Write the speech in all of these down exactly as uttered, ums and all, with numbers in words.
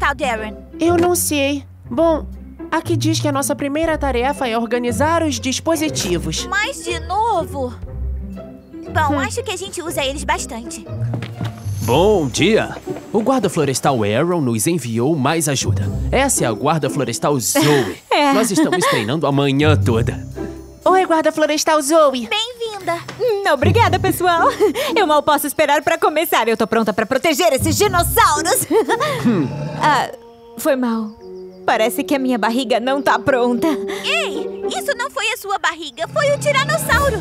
Florestal, Darren? Eu não sei. Bom, aqui diz que a nossa primeira tarefa é organizar os dispositivos. Mas de novo? Bom, hum. acho que a gente usa eles bastante. Bom dia! O guarda florestal Aaron nos enviou mais ajuda. Essa é a guarda florestal Zoe. É. Nós estamos treinando a manhã toda. Oi, guarda florestal Zoe. Bem-vinda. Hum, obrigada, pessoal. Eu mal posso esperar pra começar. Eu tô pronta pra proteger esses dinossauros. Hum. Ah, foi mal. Parece que a minha barriga não tá pronta. Ei, isso não foi a sua barriga, foi o tiranossauro.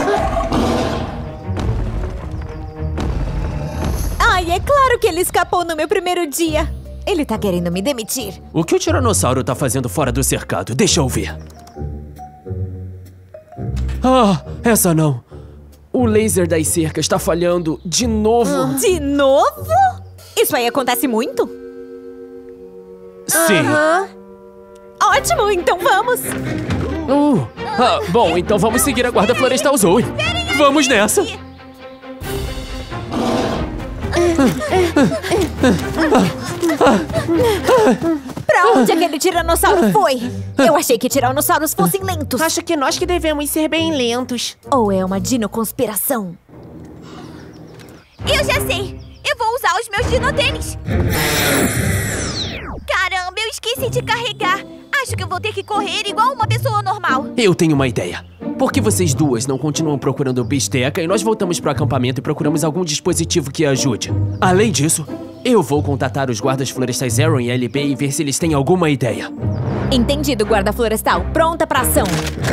Ai, é claro que ele escapou no meu primeiro dia. Ele tá querendo me demitir. O que o tiranossauro tá fazendo fora do cercado? Deixa eu ver. Ah, essa não. O laser das cercas tá falhando de novo. De novo? Isso aí acontece muito? Sim. Uh-huh. Ótimo, então vamos. Uh, ah, bom, então vamos seguir a guarda florestal Zoe. Vamos nessa. Pra onde aquele tiranossauro foi? Eu achei que tiranossauros fossem lentos. Acho que nós que devemos ser bem lentos. Ou é uma dinoconspiração? Eu já sei! Eu vou usar os meus dinotênis! Caramba, eu esqueci de carregar! Acho que eu vou ter que correr igual uma pessoa normal. Eu tenho uma ideia. Por que vocês duas não continuam procurando bisteca e nós voltamos pro acampamento e procuramos algum dispositivo que ajude? Além disso, eu vou contatar os guardas florestais Aaron e L B e ver se eles têm alguma ideia. Entendido, guarda florestal. Pronta pra ação.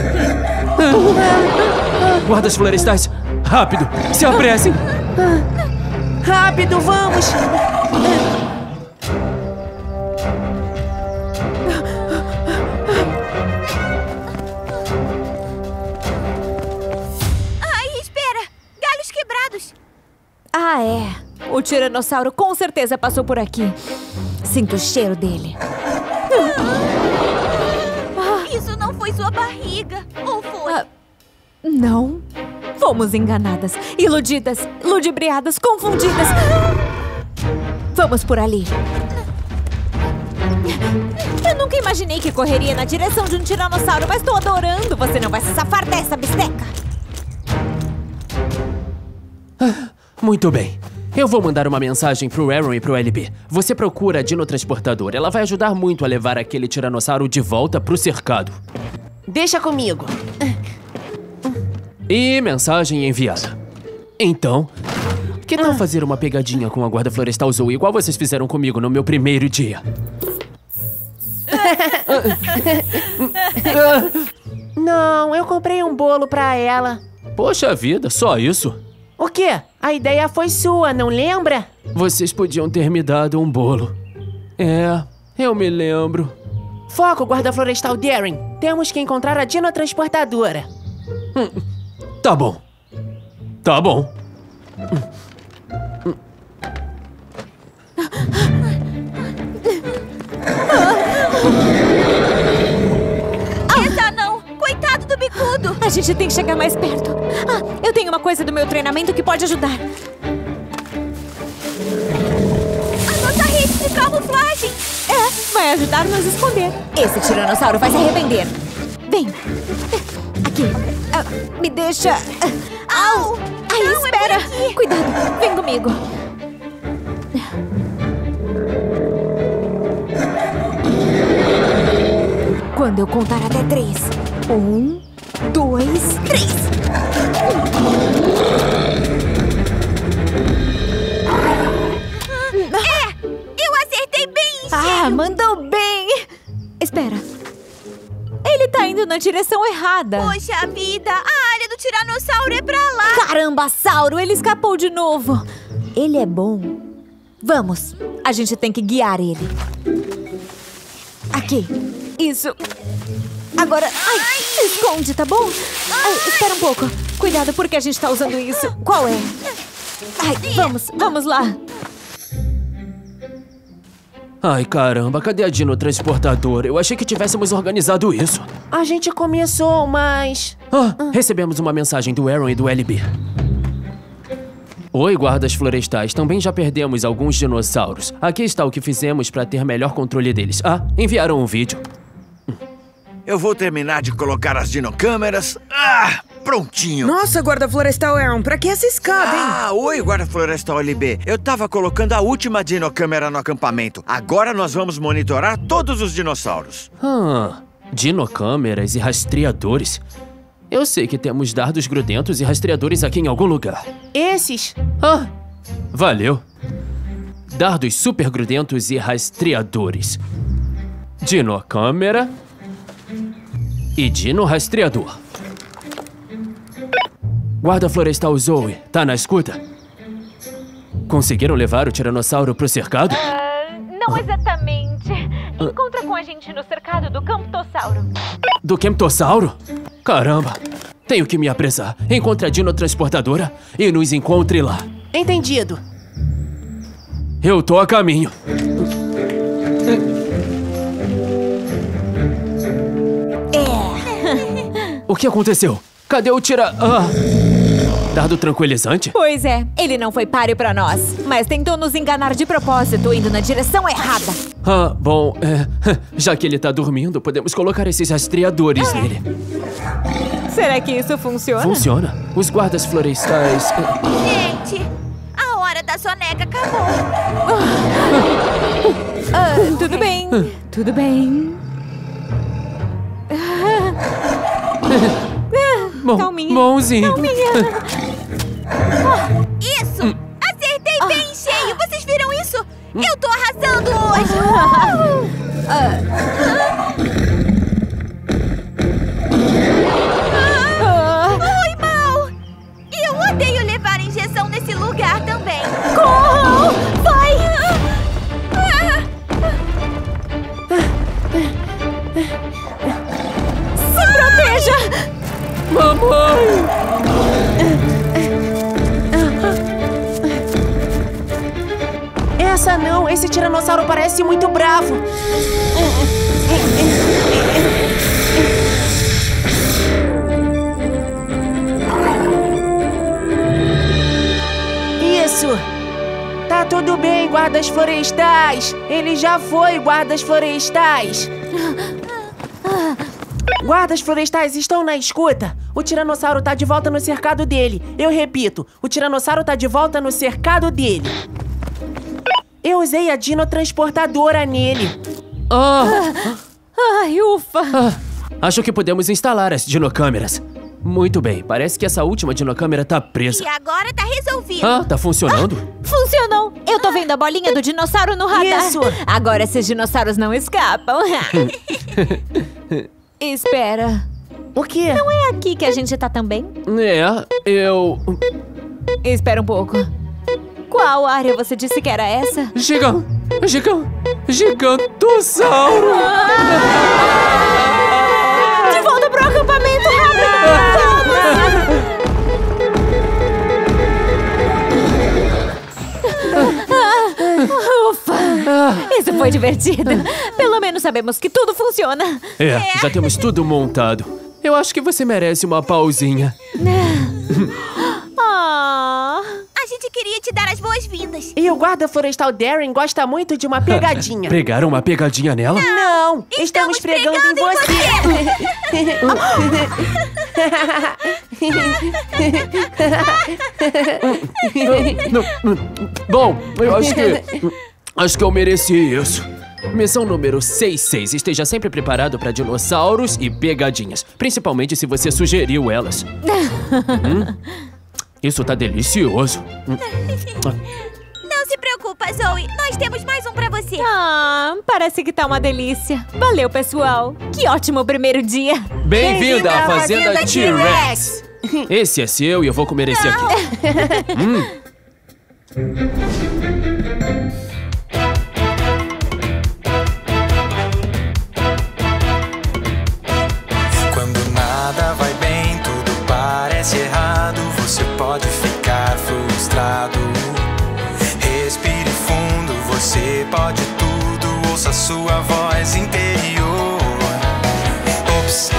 Guardas florestais, rápido! Se apressem! Rápido, vamos! Ah, é. O tiranossauro com certeza passou por aqui. Sinto o cheiro dele. Ah, isso não foi sua barriga, ou foi? Ah, não. Fomos enganadas, iludidas, ludibriadas, confundidas. Vamos por ali. Eu nunca imaginei que correria na direção de um tiranossauro, mas tô adorando. Você não vai se safar dessa, bisteca. Muito bem. Eu vou mandar uma mensagem pro Aaron e pro L B. Você procura a dinotransportadora. Ela vai ajudar muito a levar aquele tiranossauro de volta pro cercado. Deixa comigo. E mensagem enviada. Então, que tal fazer uma pegadinha com a guarda florestal Zoe, igual vocês fizeram comigo no meu primeiro dia? Não, eu comprei um bolo pra ela. Poxa vida, só isso? O quê? A ideia foi sua, não lembra? Vocês podiam ter me dado um bolo. É, eu me lembro. Foco, guarda florestal Darren. Temos que encontrar a dinotransportadora. Hum, tá bom. Tá bom. Hum. Essa não! Coitado do bicudo! A gente tem que chegar mais perto. Ah, eu tenho uma coisa do meu treinamento que pode ajudar. A nossa rede de camuflagem! É, vai ajudar a nos esconder. Esse tiranossauro vai se arrepender. Vem. Aqui. Ah, me deixa... Au! Ai, não, espera! É Cuidado, vem comigo. Quando eu contar até três. Um, dois, três. É! Eu acertei bem em cheio! Ah, mandou bem! Espera. Ele tá indo na direção errada. Poxa vida! A área do tiranossauro é pra lá! Caramba, Sauro! Ele escapou de novo. Ele é bom. Vamos. A gente tem que guiar ele. Aqui. Isso. Agora... Ai, se esconde, tá bom? Ai, espera um pouco. Cuidado, porque a gente tá usando isso. Qual é? Ai, vamos. Vamos lá. Ai, caramba, cadê a dinotransportadora? Eu achei que tivéssemos organizado isso. A gente começou, mas... Ah, ah. Recebemos uma mensagem do Aaron e do L B. Oi, guardas florestais. Também já perdemos alguns dinossauros. Aqui está o que fizemos para ter melhor controle deles. Ah, enviaram um vídeo. Eu vou terminar de colocar as dinocâmeras. Ah, prontinho. Nossa, guarda florestal Aaron, pra que essa escada, hein? Ah, oi, guarda florestal L B. Eu tava colocando a última dinocâmera no acampamento. Agora nós vamos monitorar todos os dinossauros. Ah, dinocâmeras e rastreadores. Eu sei que temos dardos grudentos e rastreadores aqui em algum lugar. Esses? Ah, valeu. Dardos super grudentos e rastreadores. Dinocâmera e dino rastreador. Guarda florestal Zoe, tá na escuta? Conseguiram levar o tiranossauro pro cercado? Uh, não exatamente. Encontra com a gente no cercado do Camptossauro. Do Camptossauro? Caramba! Tenho que me apressar. Encontre a dinotransportadora e nos encontre lá. Entendido. Eu tô a caminho. O que aconteceu? Cadê o tira... Ah! Dardo tranquilizante? Pois é, ele não foi páreo pra nós, mas tentou nos enganar de propósito, indo na direção errada. Ah, bom, é, já que ele tá dormindo, podemos colocar esses rastreadores É. nele. Será que isso funciona? Funciona. Os guardas florestais... eh, Gente, a hora da soneca acabou. Ah, tudo bem, tudo bem. Bom, Calminha. bonzinho. Isso! Acertei bem em cheio! Vocês viram isso? Eu tô arrasando hoje! Oi, Mal! E eu odeio levar injeção nesse lugar também. Corram! Vai! Se proteja! Mamãe! Essa não, esse tiranossauro parece muito bravo. Isso. Tá tudo bem, guardas florestais. Ele já foi, guardas florestais. Guardas florestais estão na escuta? O tiranossauro tá de volta no cercado dele. Eu repito, o tiranossauro tá de volta no cercado dele. Eu usei a dinotransportadora nele. Ah, Ai, ufa! ah, acho que podemos instalar as dinocâmeras. Muito bem, parece que essa última dinocâmera tá presa. E agora tá resolvido. Ah, tá funcionando? Funcionou! Eu tô vendo a bolinha do dinossauro no radar. Isso. Agora esses dinossauros não escapam. Espera. O quê? Não é aqui que a gente tá também? É, eu... Espera um pouco. Qual área você disse que era essa? Gigant... Gigant... Gigantossauro! De volta pro acampamento, Ufa! Isso foi divertido. Pelo menos sabemos que tudo funciona. É, já temos tudo montado. Eu acho que você merece uma pausinha. Ah... A gente queria te dar as boas-vindas. E o guarda florestal Darren gosta muito de uma pegadinha. Pregaram uma pegadinha nela? Não, estamos, Estamos pregando, pregando em em Não, não. Bom, eu acho que... Acho que eu mereci isso. Missão número seis seis. Esteja sempre preparado para dinossauros e pegadinhas. Principalmente se você sugeriu elas. Hum? Isso tá delicioso. Hum. Não se preocupa, Zoe. Nós temos mais um pra você. Ah, parece que tá uma delícia. Valeu, pessoal. Que ótimo primeiro dia. Bem-vinda à Fazenda Fazenda T-Rex. Esse é seu e eu vou comer esse aqui. Hum. Quando nada vai bem, tudo parece errado. Você pode ficar frustrado. Respire fundo, você pode tudo. Ouça sua voz interior. Ops,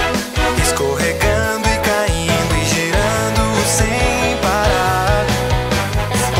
escorregando e caindo e girando sem parar.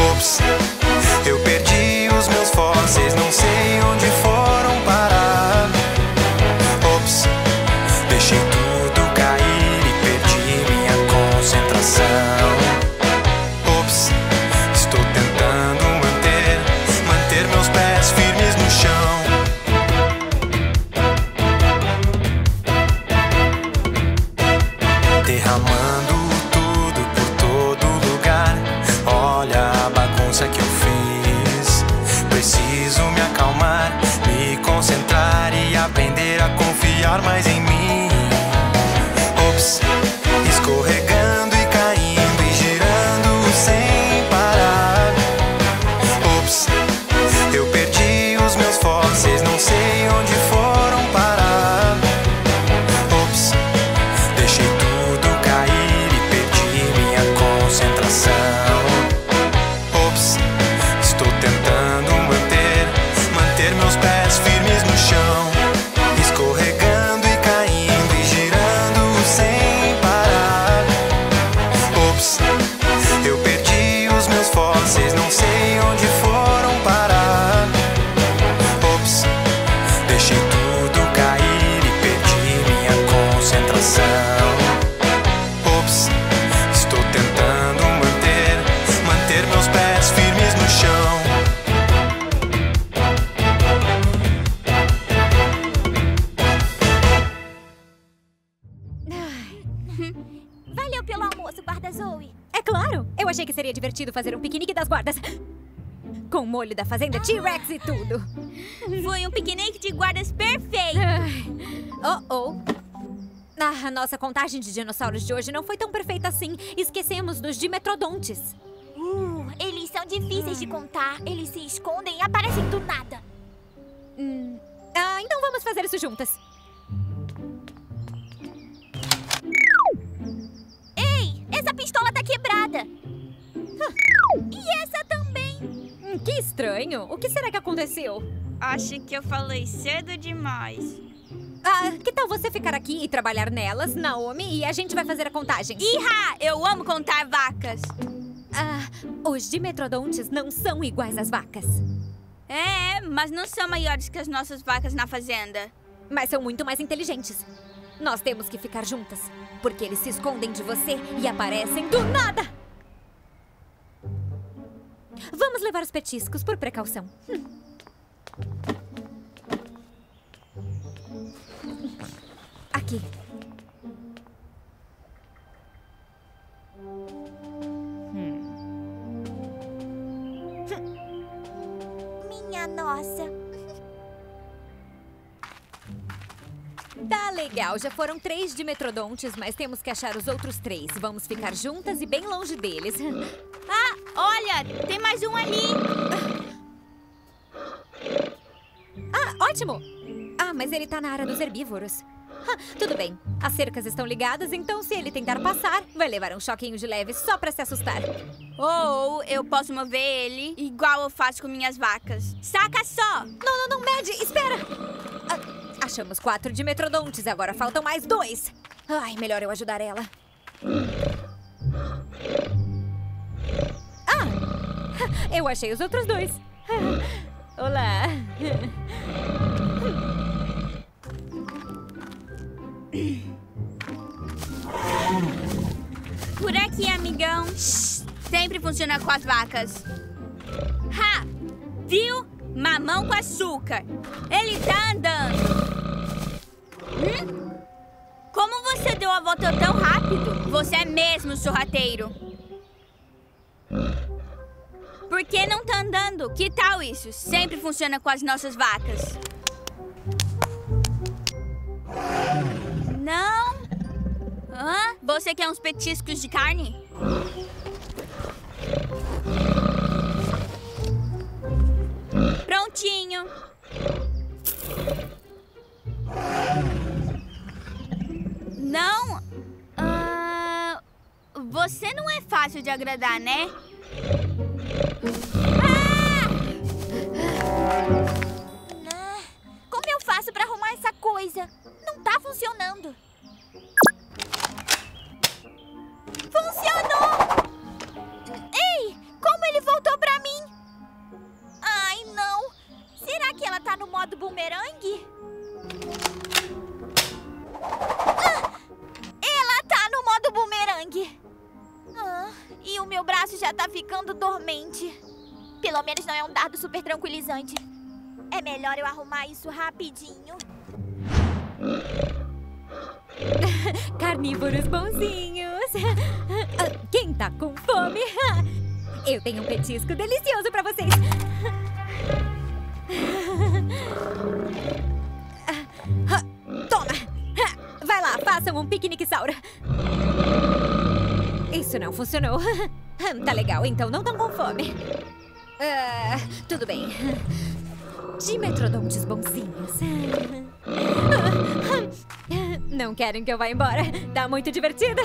Valeu pelo almoço, guarda Zoe. É claro! Eu achei que seria divertido fazer um piquenique das guardas. Com molho da fazenda T-Rex e tudo. Foi um piquenique de guardas perfeito. Oh, oh. Ah, a nossa contagem de dinossauros de hoje não foi tão perfeita assim. Esquecemos dos dimetrodontes. Uh, eles são difíceis de contar. Eles se escondem e aparecem do nada. Hum. Ah, então vamos fazer isso juntas. Ei, essa pistola tá quebrada. E essa também. Hum, que estranho. O que será que aconteceu? Acho que eu falei cedo demais. Ah, que tal você ficar aqui e trabalhar nelas, Naomi, e a gente vai fazer a contagem? Iha! Eu amo contar vacas. Ah, os dimetrodontes não são iguais às vacas. É, mas não são maiores que as nossas vacas na fazenda. Mas são muito mais inteligentes. Nós temos que ficar juntas, porque eles se escondem de você e aparecem do nada. Vamos levar os petiscos por precaução. Hum. Aqui. Minha nossa. Tá legal, já foram três dimetrodontes, mas temos que achar os outros três. Vamos ficar juntas e bem longe deles. Ah, olha, tem mais um ali. Ah, ótimo! Ah, mas ele tá na área dos herbívoros. Ah, tudo bem, as cercas estão ligadas, então se ele tentar passar, vai levar um choquinho de leve só pra se assustar. Ou eu posso mover ele igual eu faço com minhas vacas. Saca só! Não, não, não, Mad, espera! Ah, achamos quatro dimetrodontes, agora faltam mais dois. Ai, melhor eu ajudar ela. Ah, eu achei os outros dois. Olá! Por aqui, amigão. Shhh, sempre funciona com as vacas. Ha! Viu? Mamão com açúcar. Ele tá andando. Hum? Como você deu a volta tão rápido? Você é mesmo sorrateiro. Por que não tá andando? Que tal isso? Sempre funciona com as nossas vacas. Não? Hã? Você quer uns petiscos de carne? Prontinho. Não? Ah, você não é fácil de agradar, né? Ah, como eu faço pra arrumar essa coisa? Não tá funcionando. Funcionou! Ei, como ele voltou pra mim? Ai, não. Será que ela tá no modo bumerangue? Ah, ela tá no modo bumerangue. Ah, e o meu braço já tá ficando dormente. Pelo menos não é um dardo super tranquilizante. É melhor eu arrumar isso rapidinho. Carnívoros bonzinhos. Quem tá com fome? Eu tenho um petisco delicioso pra vocês. Toma! Vai lá, façam um piquenique saura. Isso não funcionou. Tá legal, então não tão com fome. Ah, tudo bem. Dimetrodontes bonzinhos. Não querem que eu vá embora? Tá muito divertida.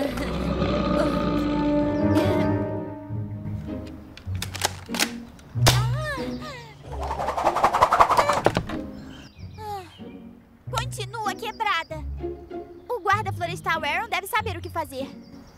Continua quebrada. O guarda florestal Aaron deve saber o que fazer.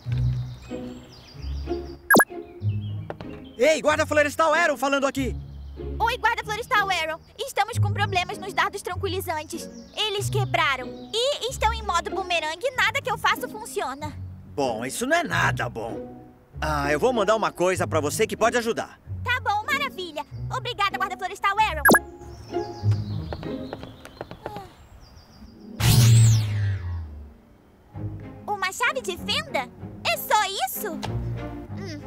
Ei, guarda florestal Aaron falando aqui. Oi, guarda florestal Aaron. Estamos com problemas nos dardos tranquilizantes. Eles quebraram. E estão em modo bumerangue e nada que eu faço funciona. Bom, isso não é nada bom. Ah, eu vou mandar uma coisa pra você que pode ajudar. Tá bom, maravilha. Obrigada, guarda florestal Aaron. Uma uma chave de fenda? É só isso? Hum.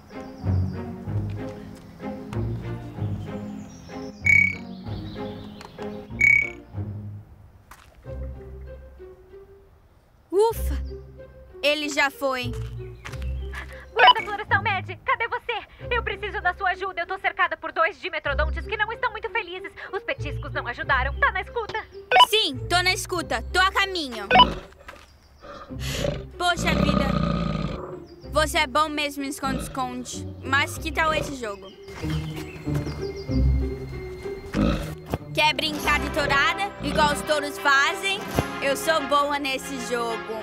Ufa! Ele já foi. Guarda Florestal Mad, cadê você? Eu preciso da sua ajuda. Eu tô cercada por dois dimetrodontes que não estão muito felizes. Os petiscos não ajudaram. Tá na escuta? Sim, tô na escuta. Tô a caminho. Poxa vida. Você é bom mesmo em esconde-esconde. Mas que tal esse jogo? Quer brincar de tourada, igual os touros fazem? Eu sou boa nesse jogo.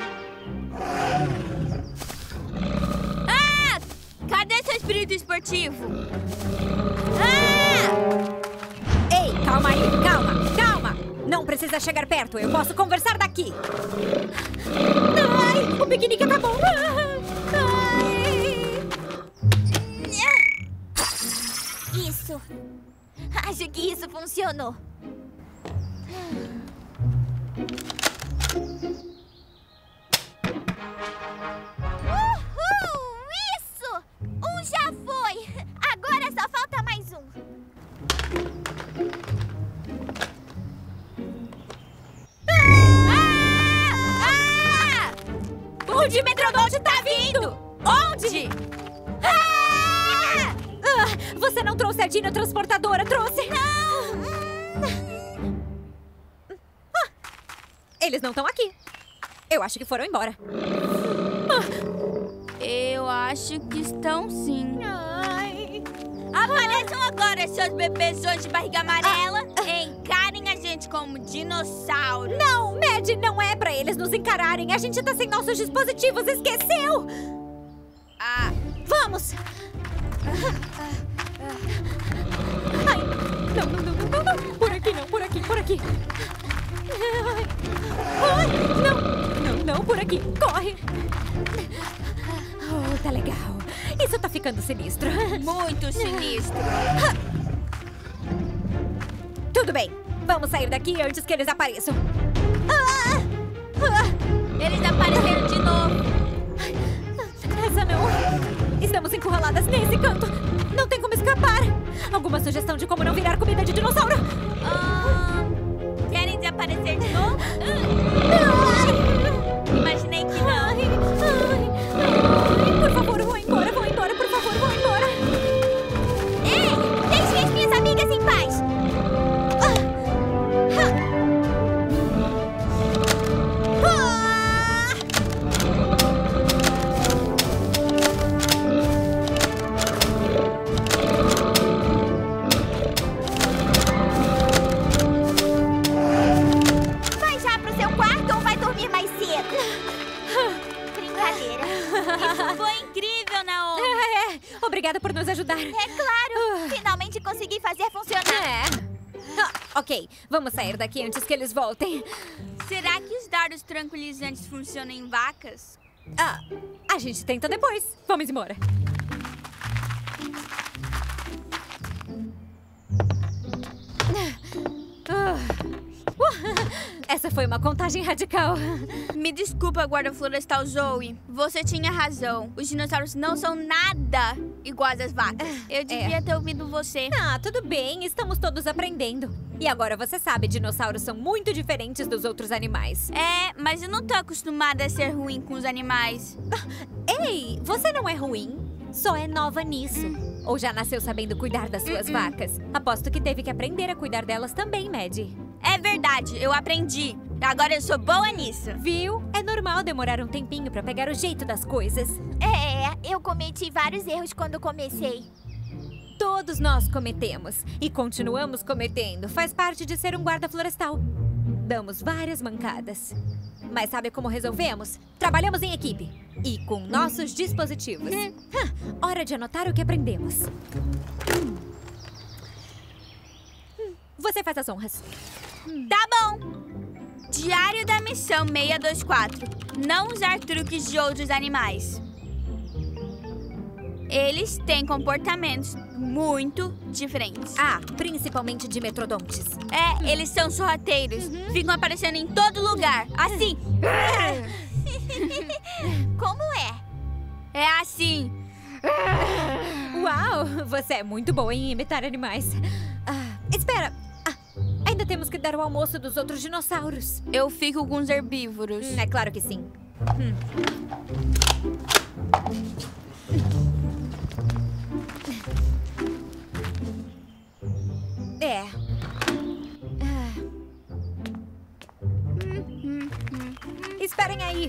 Ah! Cadê seu espírito esportivo? Ah! Ei, calma aí, calma, calma. Não precisa chegar perto, eu posso conversar daqui. Ai, o piquenique acabou. Ai. Isso. Acho que isso funcionou. Uhul! Isso! Um já foi! Agora só falta mais um. Ah! Ah! O dimetrodonte tá vindo! Onde? Ah! Ah, você não trouxe a Dino transportadora, trouxe? Não! Eles não estão aqui. Eu acho que foram embora. Eu acho que estão sim. Ai. Apareçam agora, seus bebezões de barriga amarela. Encarem a gente como dinossauro. Não, Mad, não é pra eles nos encararem. A gente tá sem nossos dispositivos, esqueceu? Ah, Vamos! Ai, não, não, não, não, não, não. Por aqui não, por aqui, por aqui. Ai, ai, não, não, não, por aqui. Corre. Oh, tá legal. Isso tá ficando sinistro. muito sinistro. Tudo bem, vamos sair daqui antes que eles apareçam. Ah, ah, Eles apareceram de novo. essa não. Estamos encurraladas nesse canto. Não tem como escapar. Alguma sugestão de como não virar comida de dinossauro? Ah, querem desaparecer de novo? Imaginei que não. Ai, ai, ai. Por favor, vou embora, vou embora, por favor, vou embora. Ei! Deixem as minhas amigas em paz! Vai já pro seu quarto ou vai dormir mais cedo? Brincadeira. Isso foi incrível, Naomi. É, obrigada por nos ajudar. É claro! Finalmente consegui fazer funcionar. É. Ah, ok, vamos sair daqui antes que eles voltem. Será que os dardos tranquilizantes funcionam em vacas? Ah, a gente tenta depois. Vamos embora. Ah. Uh, essa foi uma contagem radical. Me desculpa, guarda florestal Zoe. Você tinha razão. Os dinossauros não são nada iguais às vacas. Eu devia É. ter ouvido você. Ah, tudo bem, estamos todos aprendendo. E agora você sabe, dinossauros são muito diferentes dos outros animais. É, mas eu não tô acostumada a ser ruim com os animais. Ei, você não é ruim, só é nova nisso. Ou já nasceu sabendo cuidar das suas vacas? Aposto que teve que aprender a cuidar delas também, Maddie. É verdade, eu aprendi. Agora eu sou boa nisso. Viu? É normal demorar um tempinho pra pegar o jeito das coisas. É, eu cometi vários erros quando comecei. Todos nós cometemos e continuamos cometendo. Faz parte de ser um guarda florestal. Damos várias mancadas. Mas sabe como resolvemos? Trabalhamos em equipe e com nossos dispositivos. Hum, hora de anotar o que aprendemos. Hum. Hum, Você faz as honras. Tá bom. Diário da missão seiscentos e vinte e quatro. Não usar truques de outros animais. Eles têm comportamentos muito diferentes. Ah, principalmente de metrodontes. É, eles são sorrateiros. Ficam aparecendo em todo lugar. Assim. Como é? É assim. Uau, você é muito boa em imitar animais. Ah, espera. Ah, ainda temos que dar o almoço dos outros dinossauros. Eu fico com os herbívoros. Hum, é claro que sim. Hum. É. Ah. Esperem aí.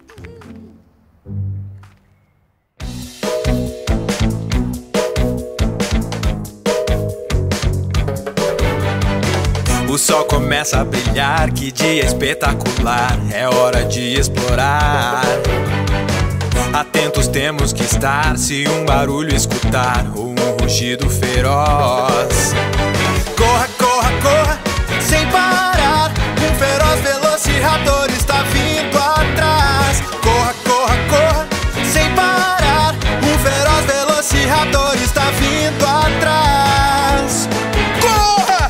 O sol começa a brilhar, que dia espetacular, é hora de explorar. Atentos temos que estar, se um barulho escutar, ou um rugido feroz. Corra, corra, corra, sem parar, um feroz velociraptor está vindo atrás. Corra, corra, corra, sem parar, um feroz velociraptor está vindo atrás. Corra!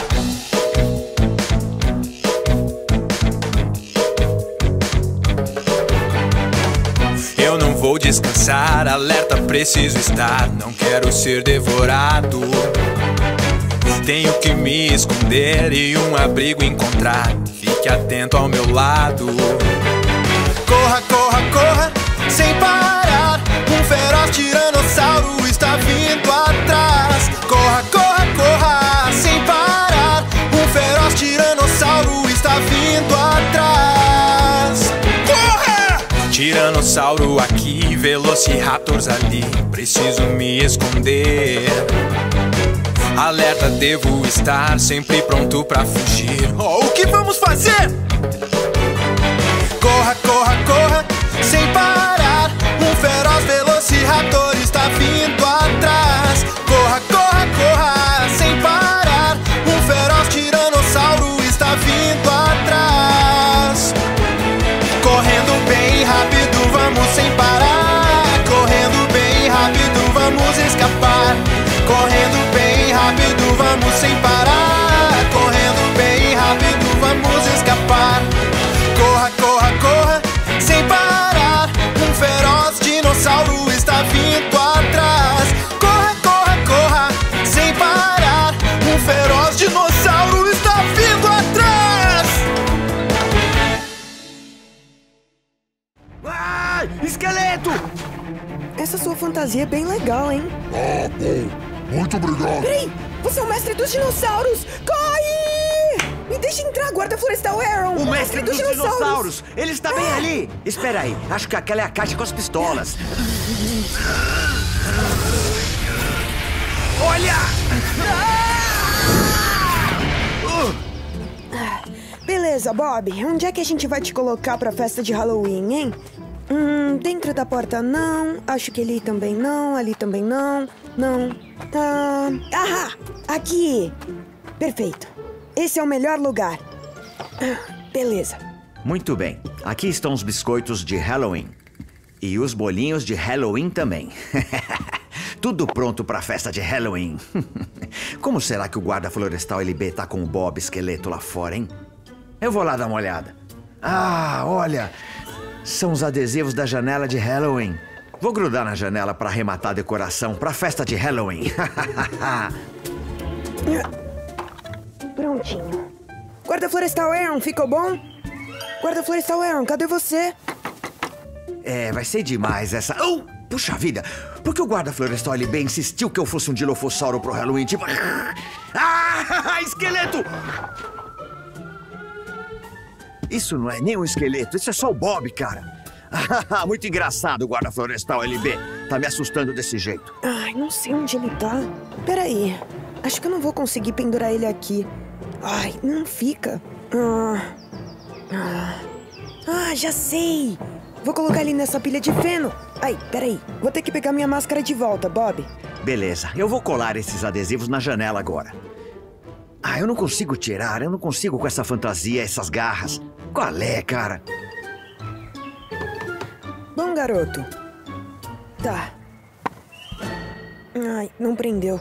Eu não vou descansar, alerta, preciso estar, não quero ser devorado. Tenho que me esconder e um abrigo encontrar, fique atento ao meu lado. Corra, corra, corra, sem parar, um feroz tiranossauro está vindo atrás. Corra, corra, corra, sem parar, um feroz tiranossauro está vindo atrás. Corra! Tiranossauro aqui, velociraptors ali, preciso me esconder. Alerta, devo estar sempre pronto pra fugir. Oh, o que vamos fazer? Corra, corra, corra, sem parar, um feroz velociraptor está vindo atrás. Corra, corra, corra, sem parar, um feroz tiranossauro está vindo atrás. Correndo bem rápido, vamos sem parar. Correndo bem rápido, vamos escapar. Correndo bem rápido, vamos sem parar. Correndo bem rápido, vamos escapar. Corra, corra, corra, sem parar, um feroz dinossauro está vindo atrás. Corra, corra, corra, sem parar, um feroz dinossauro está vindo atrás. Ai, esqueleto! Essa sua fantasia é bem legal, hein? Ah, bom. Muito obrigado. Peraí, você é o mestre dos dinossauros! Corre! Me deixa entrar, guarda florestal Aaron! O mestre dos dinossauros! Ele está bem ali! Espera aí, acho que aquela é a caixa com as pistolas. Olha! Beleza, Bob. Onde é que a gente vai te colocar pra festa de Halloween, hein? Hum, dentro da porta não. Acho que ali também não. Ali também não. Não. Ah, ahá! Aqui! Perfeito. Esse é o melhor lugar. Ah, beleza. Muito bem. Aqui estão os biscoitos de Halloween. E os bolinhos de Halloween também. Tudo pronto para a festa de Halloween. Como será que o guarda florestal L B tá com o Bob esqueleto lá fora, hein? Eu vou lá dar uma olhada. Ah, olha! São os adesivos da janela de Halloween. Vou grudar na janela para arrematar a decoração para a festa de Halloween. Prontinho. Guarda florestal Aaron, ficou bom? Guarda florestal Aaron, cadê você? É, vai ser demais essa... Oh, puxa vida! Por que o guarda florestal L B insistiu que eu fosse um dilofossauro pro Halloween? Tipo... Ah, esqueleto! Isso não é nem um esqueleto, isso é só o Bob, cara. Muito engraçado o guarda florestal L B. Tá me assustando desse jeito. Ai, não sei onde ele tá. Peraí, acho que eu não vou conseguir pendurar ele aqui. Ai, não fica. Ah, ah, ah já sei. Vou colocar ele nessa pilha de feno. Ai, peraí, vou ter que pegar minha máscara de volta, Bob. Beleza, eu vou colar esses adesivos na janela agora. Ah, eu não consigo tirar, eu não consigo com essa fantasia, essas garras. Qual é, cara? Bom, garoto. Tá. Ai, não prendeu.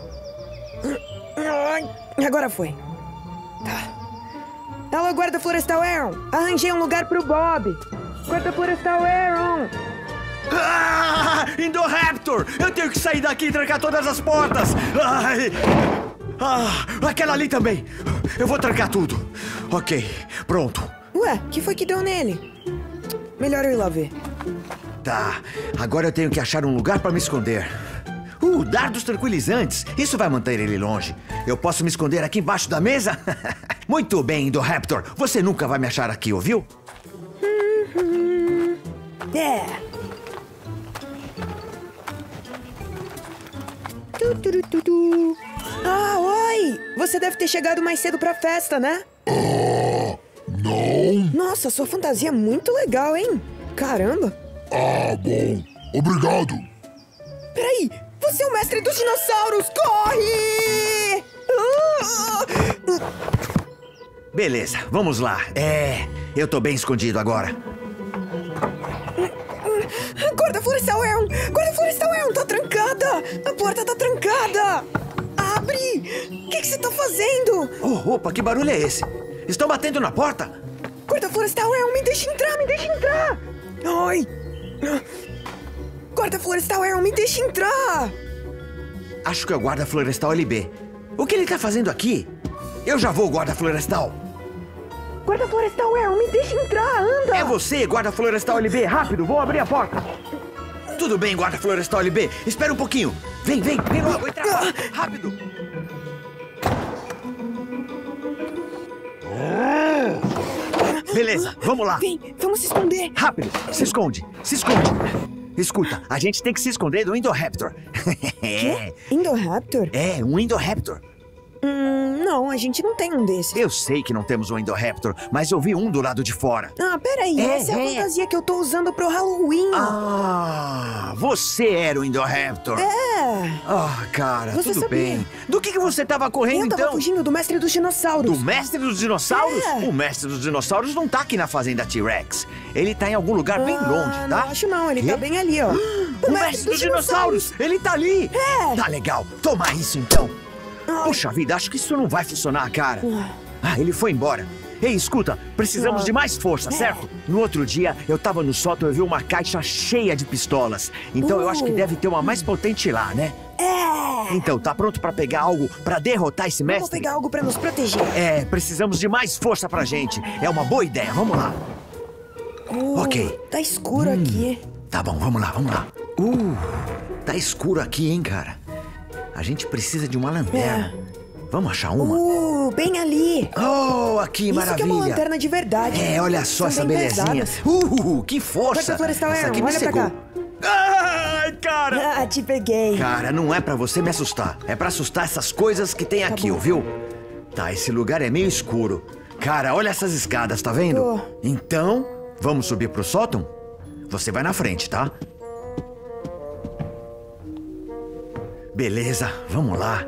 Ai, agora foi. Tá. Alô, guarda florestal Aaron. Arranjei um lugar pro Bob. Guarda florestal Aaron! Ah! Indoraptor! Eu tenho que sair daqui e trancar todas as portas! Ai! Ah, aquela ali também! Eu vou trancar tudo. Ok, pronto. Ué, que foi que deu nele? Melhor eu ir lá ver. Tá, agora eu tenho que achar um lugar pra me esconder. Uh, dardos tranquilizantes. Isso vai manter ele longe. Eu posso me esconder aqui embaixo da mesa? Muito bem, Indoraptor. Você nunca vai me achar aqui, ouviu? É. Tu, tu, tu, tu. Ah, oi! Você deve ter chegado mais cedo pra festa, né? Ah, não. Nossa, sua fantasia é muito legal, hein? Caramba! Ah, bom. Obrigado. Peraí! Você é o mestre dos dinossauros! Corre! Beleza, vamos lá. É, eu tô bem escondido agora. Guarda florestal Aaron! Guarda florestal Aaron! Tá trancada! A porta tá trancada! Abre! O que que você tá fazendo? Oh, opa, que barulho é esse? Estão batendo na porta? Guarda florestal Aaron! Me deixa entrar! Me deixa entrar! Ai! Guarda florestal Aaron! Me deixa entrar! Acho que é o guarda florestal L B. O que ele tá fazendo aqui? Eu já vou, guarda florestal. Guarda florestal Aaron! Me deixa entrar! Anda! É você, guarda florestal L B. Rápido, vou abrir a porta. Tudo bem, guarda florestal L B. Espera um pouquinho. Vem, vem, vem logo. Entra lá. Rápido. Beleza, vamos lá. Vem, vamos se esconder. Rápido, se esconde, se esconde. Escuta, a gente tem que se esconder do Indoraptor. Quê? Indoraptor? É, um Indoraptor. Hum, não, a gente não tem um desses. Eu sei que não temos um Indoraptor, mas eu vi um do lado de fora. Ah, peraí, É, essa é a é. fantasia que eu tô usando pro Halloween. Ah, você era o Indoraptor. É. Ah, cara, Você tudo sabia. bem. Do que, que você tava correndo, Eu tava então? fugindo do mestre dos dinossauros. Do mestre dos dinossauros? É. O mestre dos dinossauros não tá aqui na fazenda T-Rex. Ele tá em algum lugar bem Ah, longe, tá? Não acho não, ele Quê? tá bem ali, ó. O mestre dos dinossauros! Ele tá ali! É. Tá legal. Toma isso, então. Ai. Puxa vida, acho que isso não vai funcionar, cara. Ah, ele foi embora. Ei, escuta, precisamos Ah. de mais força, certo? No outro dia, eu tava no sótão e vi uma caixa cheia de pistolas. Então eu acho que Uh. deve ter uma mais potente lá, né? É. Então, tá pronto pra pegar algo pra derrotar esse Vamos mestre? pegar algo pra nos proteger. É, precisamos de mais força pra gente. É uma boa ideia, vamos lá. Uh, Ok. Tá escuro aqui. Tá bom, vamos lá, vamos lá. Uh, tá escuro aqui, hein, cara? A gente precisa de uma lanterna. Vamos achar uma? Uh, bem ali. Oh, aqui, Isso maravilha. que é uma lanterna de verdade. É, olha só São essa bem belezinha. pesadas. Uh, que força. Guarda florestal Essa Aaron, aqui me olha pra cegou. cá. Ai, cara. Ah, te peguei. Cara, não é pra você me assustar. É pra assustar essas coisas que tem aqui, bom. ouviu? Tá, esse lugar é meio escuro. Cara, olha essas escadas, tá vendo? Tô. Então, vamos subir pro sótão? Você vai na frente, tá? Beleza, vamos lá.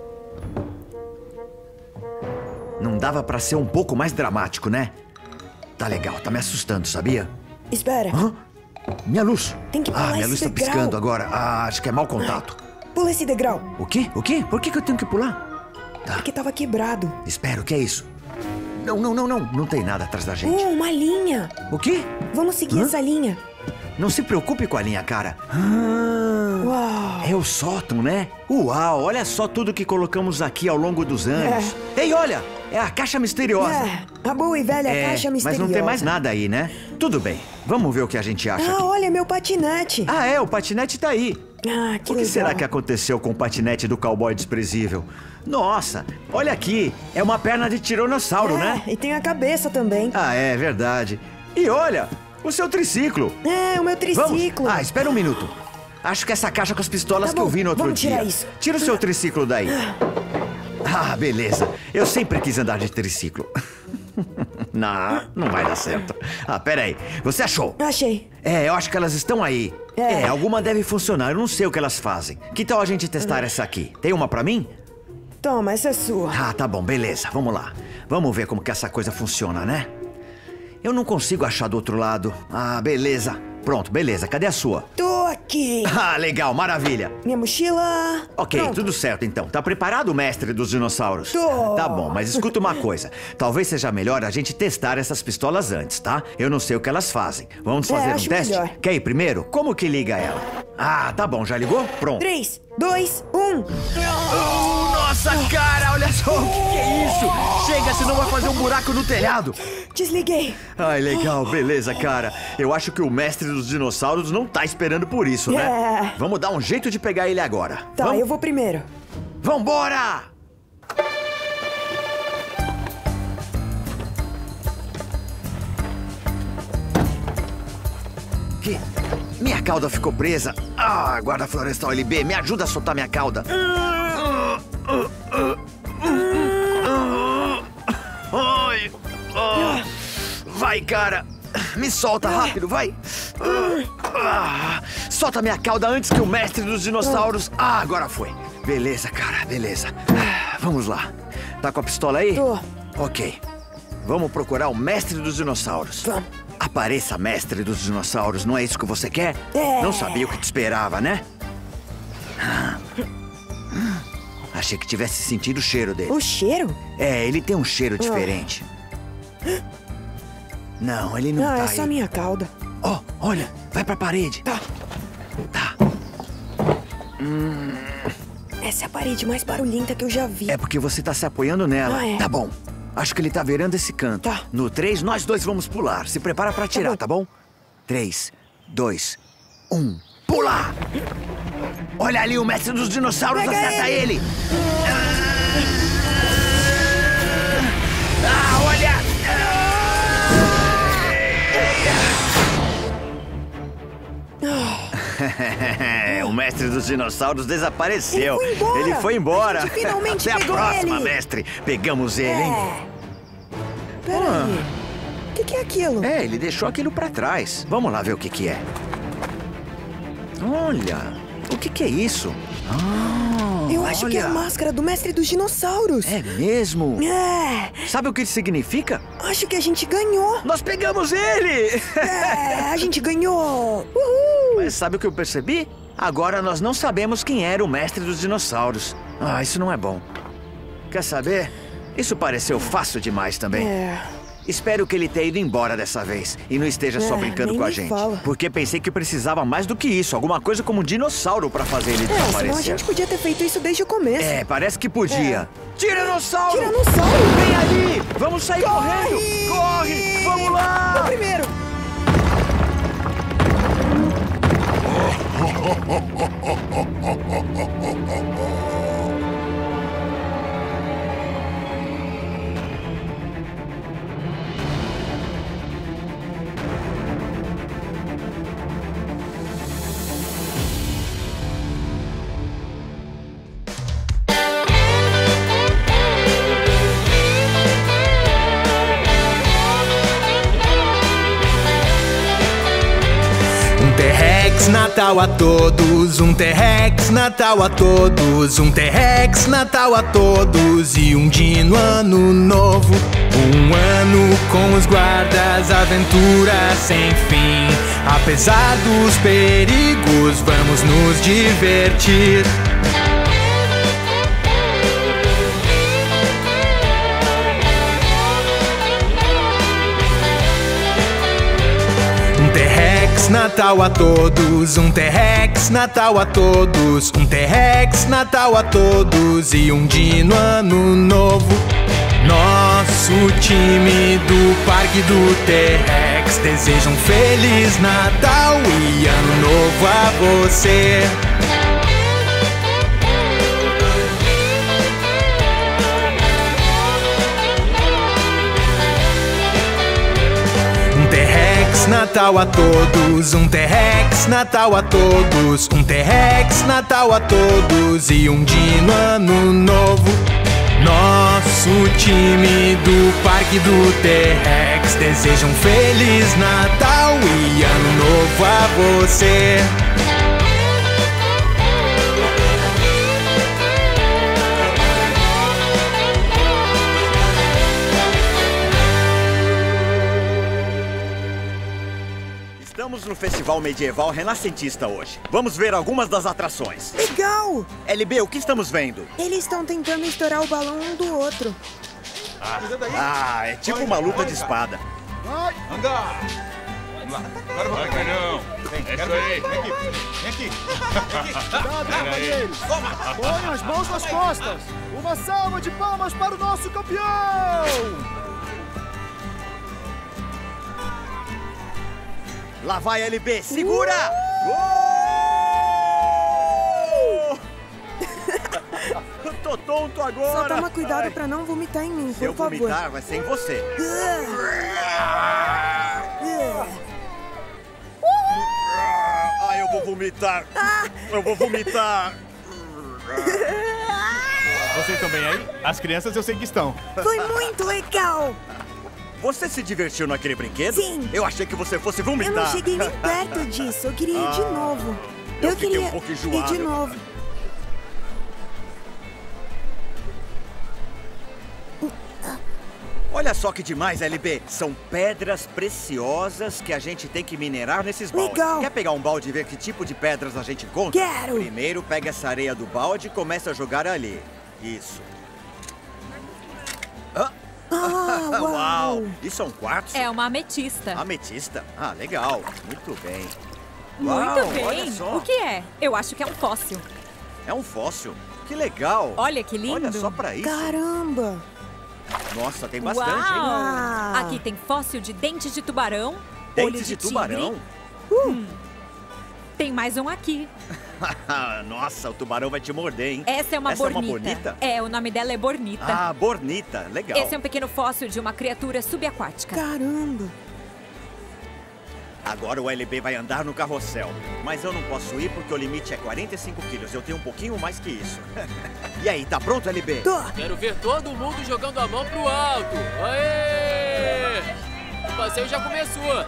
Não dava pra ser um pouco mais dramático, né? Tá legal, tá me assustando, sabia? Espera. Hã? Minha luz. Tem que Ah, pular minha esse luz tá degrau. piscando agora. Ah, acho que é mau contato. Pula esse degrau. O quê? O quê? Por que, que eu tenho que pular? Tá, Porque tava quebrado. espera, o que é isso? Não, não, não, não. Não tem nada atrás da gente. Uh, uma linha. O quê? Vamos seguir Hã? essa linha. Não se preocupe com a linha, cara. Ah, Uau. é o sótão, né? Uau, olha só tudo que colocamos aqui ao longo dos anos. Ei, olha! É a caixa misteriosa. É, a boa e velha É, caixa mas misteriosa. não tem mais nada aí, né? Tudo bem. Vamos ver o que a gente acha Ah, aqui. olha, meu patinete. Ah, é, o patinete tá aí. Ah, que O que legal. será que aconteceu com o patinete do cowboy desprezível? Nossa, olha aqui. É uma perna de tiranossauro, É, né? e tem a cabeça também. Ah, é verdade. E olha, o seu triciclo. É, o meu Vamos. triciclo. Ah, espera um minuto. Acho que essa caixa com as pistolas Tá que eu bom, vi no outro vamos dia. tirar isso. Tira o seu triciclo daí. Ah, beleza. Eu sempre quis andar de triciclo. Não, não vai dar certo. Ah, pera aí. Você achou? Achei. É, eu acho que elas estão aí. É. É, alguma deve funcionar. Eu não sei o que elas fazem. Que tal a gente testar essa aqui? Tem uma pra mim? Toma, essa é sua. Ah, tá bom, beleza. Vamos lá. Vamos ver como que essa coisa funciona, né? Eu não consigo achar do outro lado. Ah, beleza. Pronto, beleza. Cadê a sua? Tô aqui. Ah, legal, maravilha. Minha mochila. Ok, Pronto. tudo certo então. Tá preparado, mestre dos dinossauros? Tô. Tá bom, mas escuta uma coisa. Talvez seja melhor a gente testar essas pistolas antes, tá? Eu não sei o que elas fazem. Vamos fazer É, um acho teste? melhor. Quer ir primeiro? Como que liga ela? Ah, tá bom. Já ligou? Pronto. Três, dois, um. Oh, nossa, cara, olha só. O que, que é isso? Chega, senão vai fazer um buraco no telhado. Desliguei. Ai, legal, beleza, cara. Eu acho que o mestre dos dinossauros não tá esperando por isso, né? É. Vamos dar um jeito de pegar ele agora. Tá, Vamos? eu vou primeiro. Vambora! Que? Minha cauda ficou presa. Ah, guarda florestal L B, me ajuda a soltar minha cauda. Ai, ah. Vai, cara. Me solta rápido, vai. Ah, solta minha cauda antes que o mestre dos dinossauros... Ah, agora foi. Beleza, cara, beleza. Ah, vamos lá. Tá com a pistola aí? Tô. Ok. Vamos procurar o mestre dos dinossauros. Vamos. Apareça, mestre dos dinossauros. Não é isso que você quer? É. Não sabia o que te esperava, né? Ah. Achei que tivesse sentido o cheiro dele. O cheiro? É, ele tem um cheiro diferente. Não, ele não Ah, tá é só aí. minha cauda. Ó, olha, vai pra parede. Tá. Tá. Essa é a parede mais barulhenta que eu já vi. É porque você tá se apoiando nela. Ah, é? Tá bom. Acho que ele tá virando esse canto. Tá. No três, nós dois vamos pular. Se prepara pra atirar, bom. tá bom? Três, dois, um, pula! Olha ali, o mestre dos dinossauros, Pega acerta ele. ele! Ah, olha! O mestre dos dinossauros desapareceu. Ele foi embora. Ele foi embora. A gente finalmente Até a pegou próxima, ele. mestre. Pegamos ele, hein? É. Peraí. O que, que é aquilo? É, ele deixou aquilo pra trás. Vamos lá ver o que que é. Olha, o que que é isso? Ah, Eu acho que é a olha. máscara do mestre dos dinossauros. É mesmo? É. Sabe o que isso significa? Acho que a gente ganhou. Nós pegamos ele! É, a gente ganhou. Uhul. Mas sabe o que eu percebi? Agora nós não sabemos quem era o mestre dos dinossauros. Ah, isso não é bom. Quer saber? Isso pareceu fácil demais também. É. Espero que ele tenha ido embora dessa vez e não esteja só É, brincando nem com a me gente. fala. Porque pensei que precisava mais do que isso. Alguma coisa como um dinossauro pra fazer ele É, senão a desaparecer. gente podia ter feito isso desde o começo. É, parece que podia. Tiranossauro! Tiranossauro! Vem ali! Vamos sair Corre! correndo! Corre! Vamos lá! Eu primeiro. Um T-Rex Natal a todos, um T-Rex Natal a todos, um T-Rex Natal a todos e um Dino Ano Novo. Um ano com os guardas, aventura sem fim. Apesar dos perigos, vamos nos divertir. Um T-Rex Natal a todos, um T-Rex Natal a todos, um T-Rex Natal a todos e um Dino Ano Novo. Nosso time do Parque do T-Rex deseja um Feliz Natal e Ano Novo a você. Um T-Rex Natal a todos, um T-Rex Natal a todos, um T-Rex Natal a todos e um Dino Ano Novo. Nosso time do Parque do T-Rex deseja um Feliz Natal e Ano Novo a você. Estamos no Festival Medieval Renascentista hoje. Vamos ver algumas das atrações. Legal! L B, o que estamos vendo? Eles estão tentando estourar o balão um do outro. Ah, é tipo uma luta de espada. Vai, andar! Vamos lá. Agora eu vou pegar. Não. Vem, é isso aí. Vem aqui. Vem aqui. Cuidado, companheiros. Põe as mãos nas costas. Uma salva de palmas para o nosso campeão! Lá vai, L B, segura! Uh! Eu tô tonto agora! Só toma cuidado Ai. pra não vomitar em mim, Se por eu favor. vomitar, vai ser em você. Ai, eu vou vomitar! Eu vou vomitar! Vocês estão bem aí? As crianças eu sei que estão. Foi muito legal! Você se divertiu naquele brinquedo? Sim. Eu achei que você fosse vomitar. Eu não cheguei nem perto disso. Eu queria ir de Ah, novo. eu Eu, fiquei queria um pouco ir enjoado. de novo. Olha só que demais, L B. São pedras preciosas que a gente tem que minerar nesses baldes. Legal. Quer pegar um balde e ver que tipo de pedras a gente encontra? Quero. Primeiro, pega essa areia do balde e começa a jogar ali. Isso. Ah. Ah, uau. Uau! Isso é um quartzo? É uma ametista. Ametista? Ah, legal. Muito bem. Muito Uau, bem. olha só. O que é? Eu acho que é um fóssil. É um fóssil. Que legal. Olha que lindo. Olha só pra isso. Caramba! Nossa, tem bastante, Uau. hein? Ah. Aqui tem fóssil de dentes de tubarão, olho Dentes de de tubarão? tigre. Hum. Tem mais um aqui. Nossa, o tubarão vai te morder, hein? Essa é uma Essa bornita. é uma bonita? É, o nome dela é bornita. Ah, bornita. Legal. Esse é um pequeno fóssil de uma criatura subaquática. Caramba! Agora o L B vai andar no carrossel. Mas eu não posso ir porque o limite é quarenta e cinco quilos. Eu tenho um pouquinho mais que isso. E aí, tá pronto, L B? Tô! Quero ver todo mundo jogando a mão pro alto. Aê! O passeio já começou.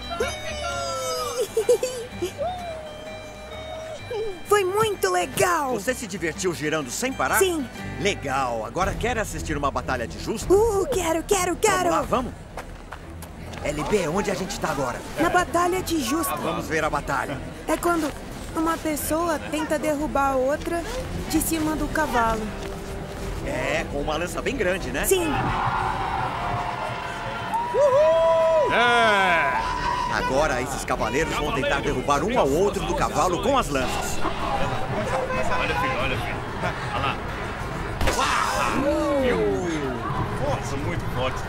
Foi muito legal! Você se divertiu girando sem parar? Sim. Legal. Agora quer assistir uma batalha de justa? Uh, quero, quero, quero! Vamos lá, vamos? L B, onde a gente tá agora? Na batalha de justa. Vamos ver a batalha. É quando uma pessoa tenta derrubar a outra de cima do cavalo. É, com uma lança bem grande, né? Sim. É. Agora esses cavaleiros vão tentar derrubar um ao outro do cavalo com as lanças. Olha, filho, olha, filho. Olha lá. Uau! Força, muito forte.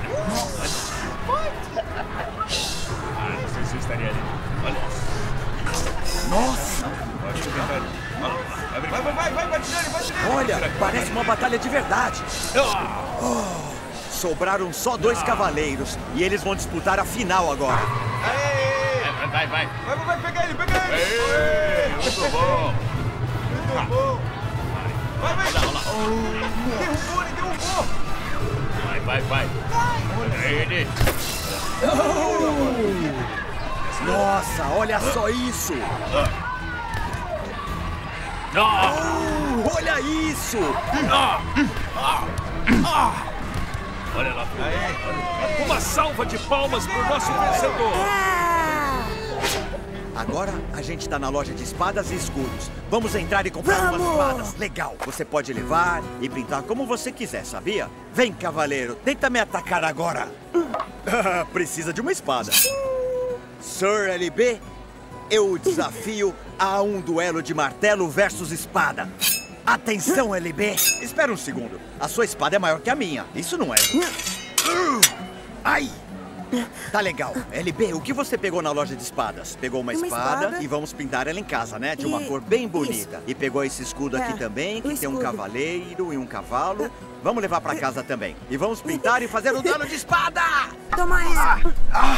Ah, não sei se eu estaria ali. Olha. Nossa! Vai, vai, vai, vai, vai, tirando, vai tirando. Olha, parece uma batalha de verdade. Oh, sobraram só dois cavaleiros e eles vão disputar a final agora. Vai, vai, vai. Vai, vai, pega ele, pega ele. Aê, muito bom. Muito bom. Vai, vai. Olha lá, olha lá. Derrubou, ele derrubou. Vai, vai, vai. Olha ele. Nossa, olha só isso! Oh, olha isso! Olha lá. Uma salva de palmas pro nosso vencedor. Agora a gente tá na loja de espadas e escudos. Vamos entrar e comprar Vamos! umas espadas. Legal. Você pode levar e pintar como você quiser, sabia? Vem, cavaleiro. Tenta me atacar agora. Precisa de uma espada. Sir L B, eu o desafio a um duelo de martelo versus espada. Atenção, L B. Espera um segundo. A sua espada é maior que a minha. Isso não é. Ai! Tá legal. L B, o que você pegou na loja de espadas? Pegou uma, Uma espada, espada. e vamos pintar ela em casa, né? De uma E- cor bem bonita. isso. E pegou esse escudo aqui É, também, que o tem um escudo. cavaleiro e um cavalo. Vamos levar pra casa também. E vamos pintar e fazer um duelo de espada! Toma essa!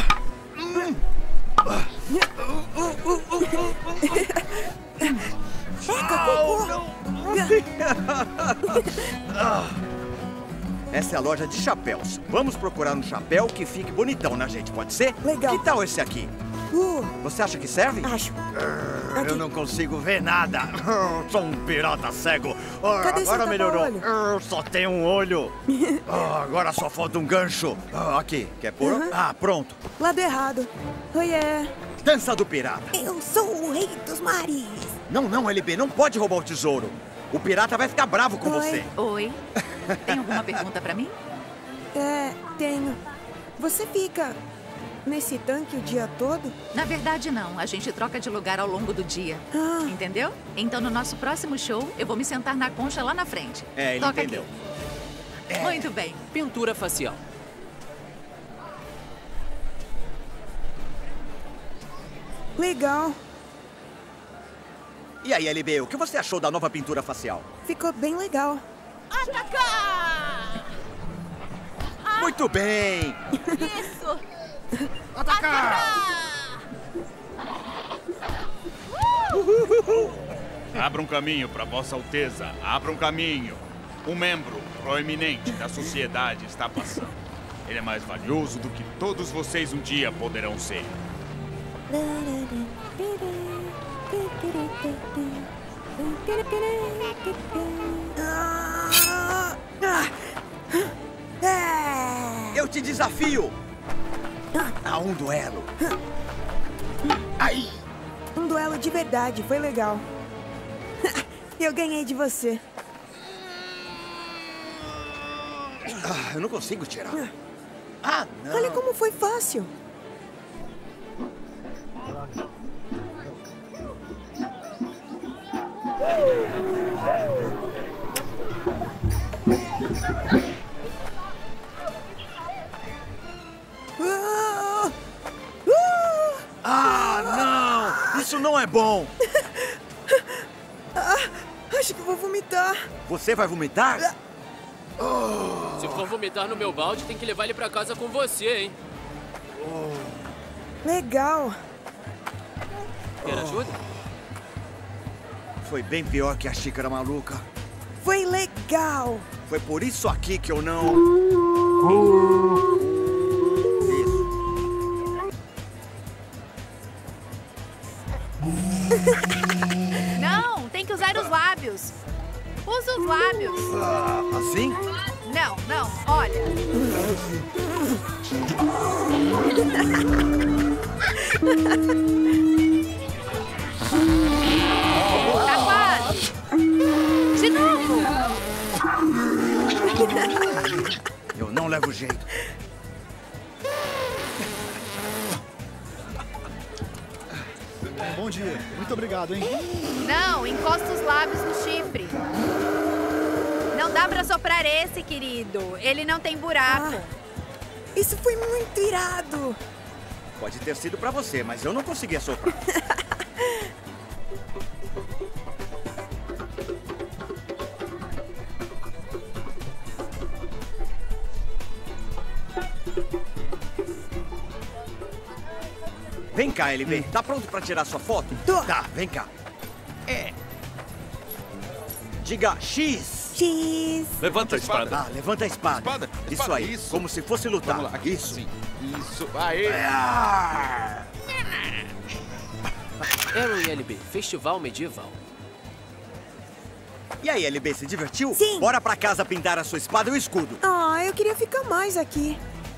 Essa é a loja de chapéus. Vamos procurar um chapéu que fique bonitão na gente, pode ser? Legal. Que tal esse aqui? Uh, Você acha que serve? acho. Eu não consigo ver nada. Sou um pirata cego. Ah, Cadê seu agora melhorou. tapa-olho? Eu só tenho um olho. Ah, agora só falta um gancho. Ah, aqui, quer pôr? Uhum. Ah, pronto. Lado errado. Oiê. Dança do pirata. Eu sou o rei dos mares. Não, não, L B, não pode roubar o tesouro. O pirata vai ficar bravo com Oi. você. Oi. Tem alguma pergunta pra mim? É, tenho. Você fica nesse tanque o dia todo? Na verdade, não. A gente troca de lugar ao longo do dia. Ah. Entendeu? Então, no nosso próximo show, eu vou me sentar na concha lá na frente. É, ele Toca entendeu. Aqui. É. Muito bem. Pintura facial. Legal. E aí, L B, o que você achou da nova pintura facial? Ficou bem legal. Atacar! Muito bem! Isso! Atacar! Abra um caminho para Vossa Alteza. Abra um caminho. Um membro proeminente da sociedade está passando. Ele é mais valioso do que todos vocês um dia poderão ser. Eu te desafio a um duelo. Aí! Um duelo de verdade, foi legal. Eu ganhei de você. Ah, eu não consigo tirar. Ah, não. Olha como foi fácil. Ah, não! Isso não é bom! Ah, acho que vou vomitar. Você vai vomitar? Se for vomitar no meu balde, tem que levar ele pra casa com você, hein? Legal. Quer ajuda? Foi bem pior que a xícara maluca. Foi legal. Foi por isso aqui que eu não... Não, tem que usar os lábios. Usa os lábios. Ah, assim? Não, não, olha. Tá quase. De novo. Eu não levo jeito. Bom dia. Muito obrigado, hein? Não, encosta os lábios no chifre. Não dá pra soprar esse, querido. Ele não tem buraco. Ah, isso foi muito irado. Pode ter sido pra você, mas eu não consegui assoprar. Vem cá, L B. Tá pronto pra tirar sua foto? Tô. Tá, vem cá. É. Diga X. X. Levanta a espada. Ah, levanta a espada. Espada? Isso Espada, aí, isso. como se fosse lutar. Vamos lá, aqui. Isso. Sim. Isso. Aê. Ah. Aaron e L B, Festival Medieval. E aí, L B, se divertiu? Sim. Bora pra casa pintar a sua espada e o escudo. Ah, eu queria ficar mais aqui.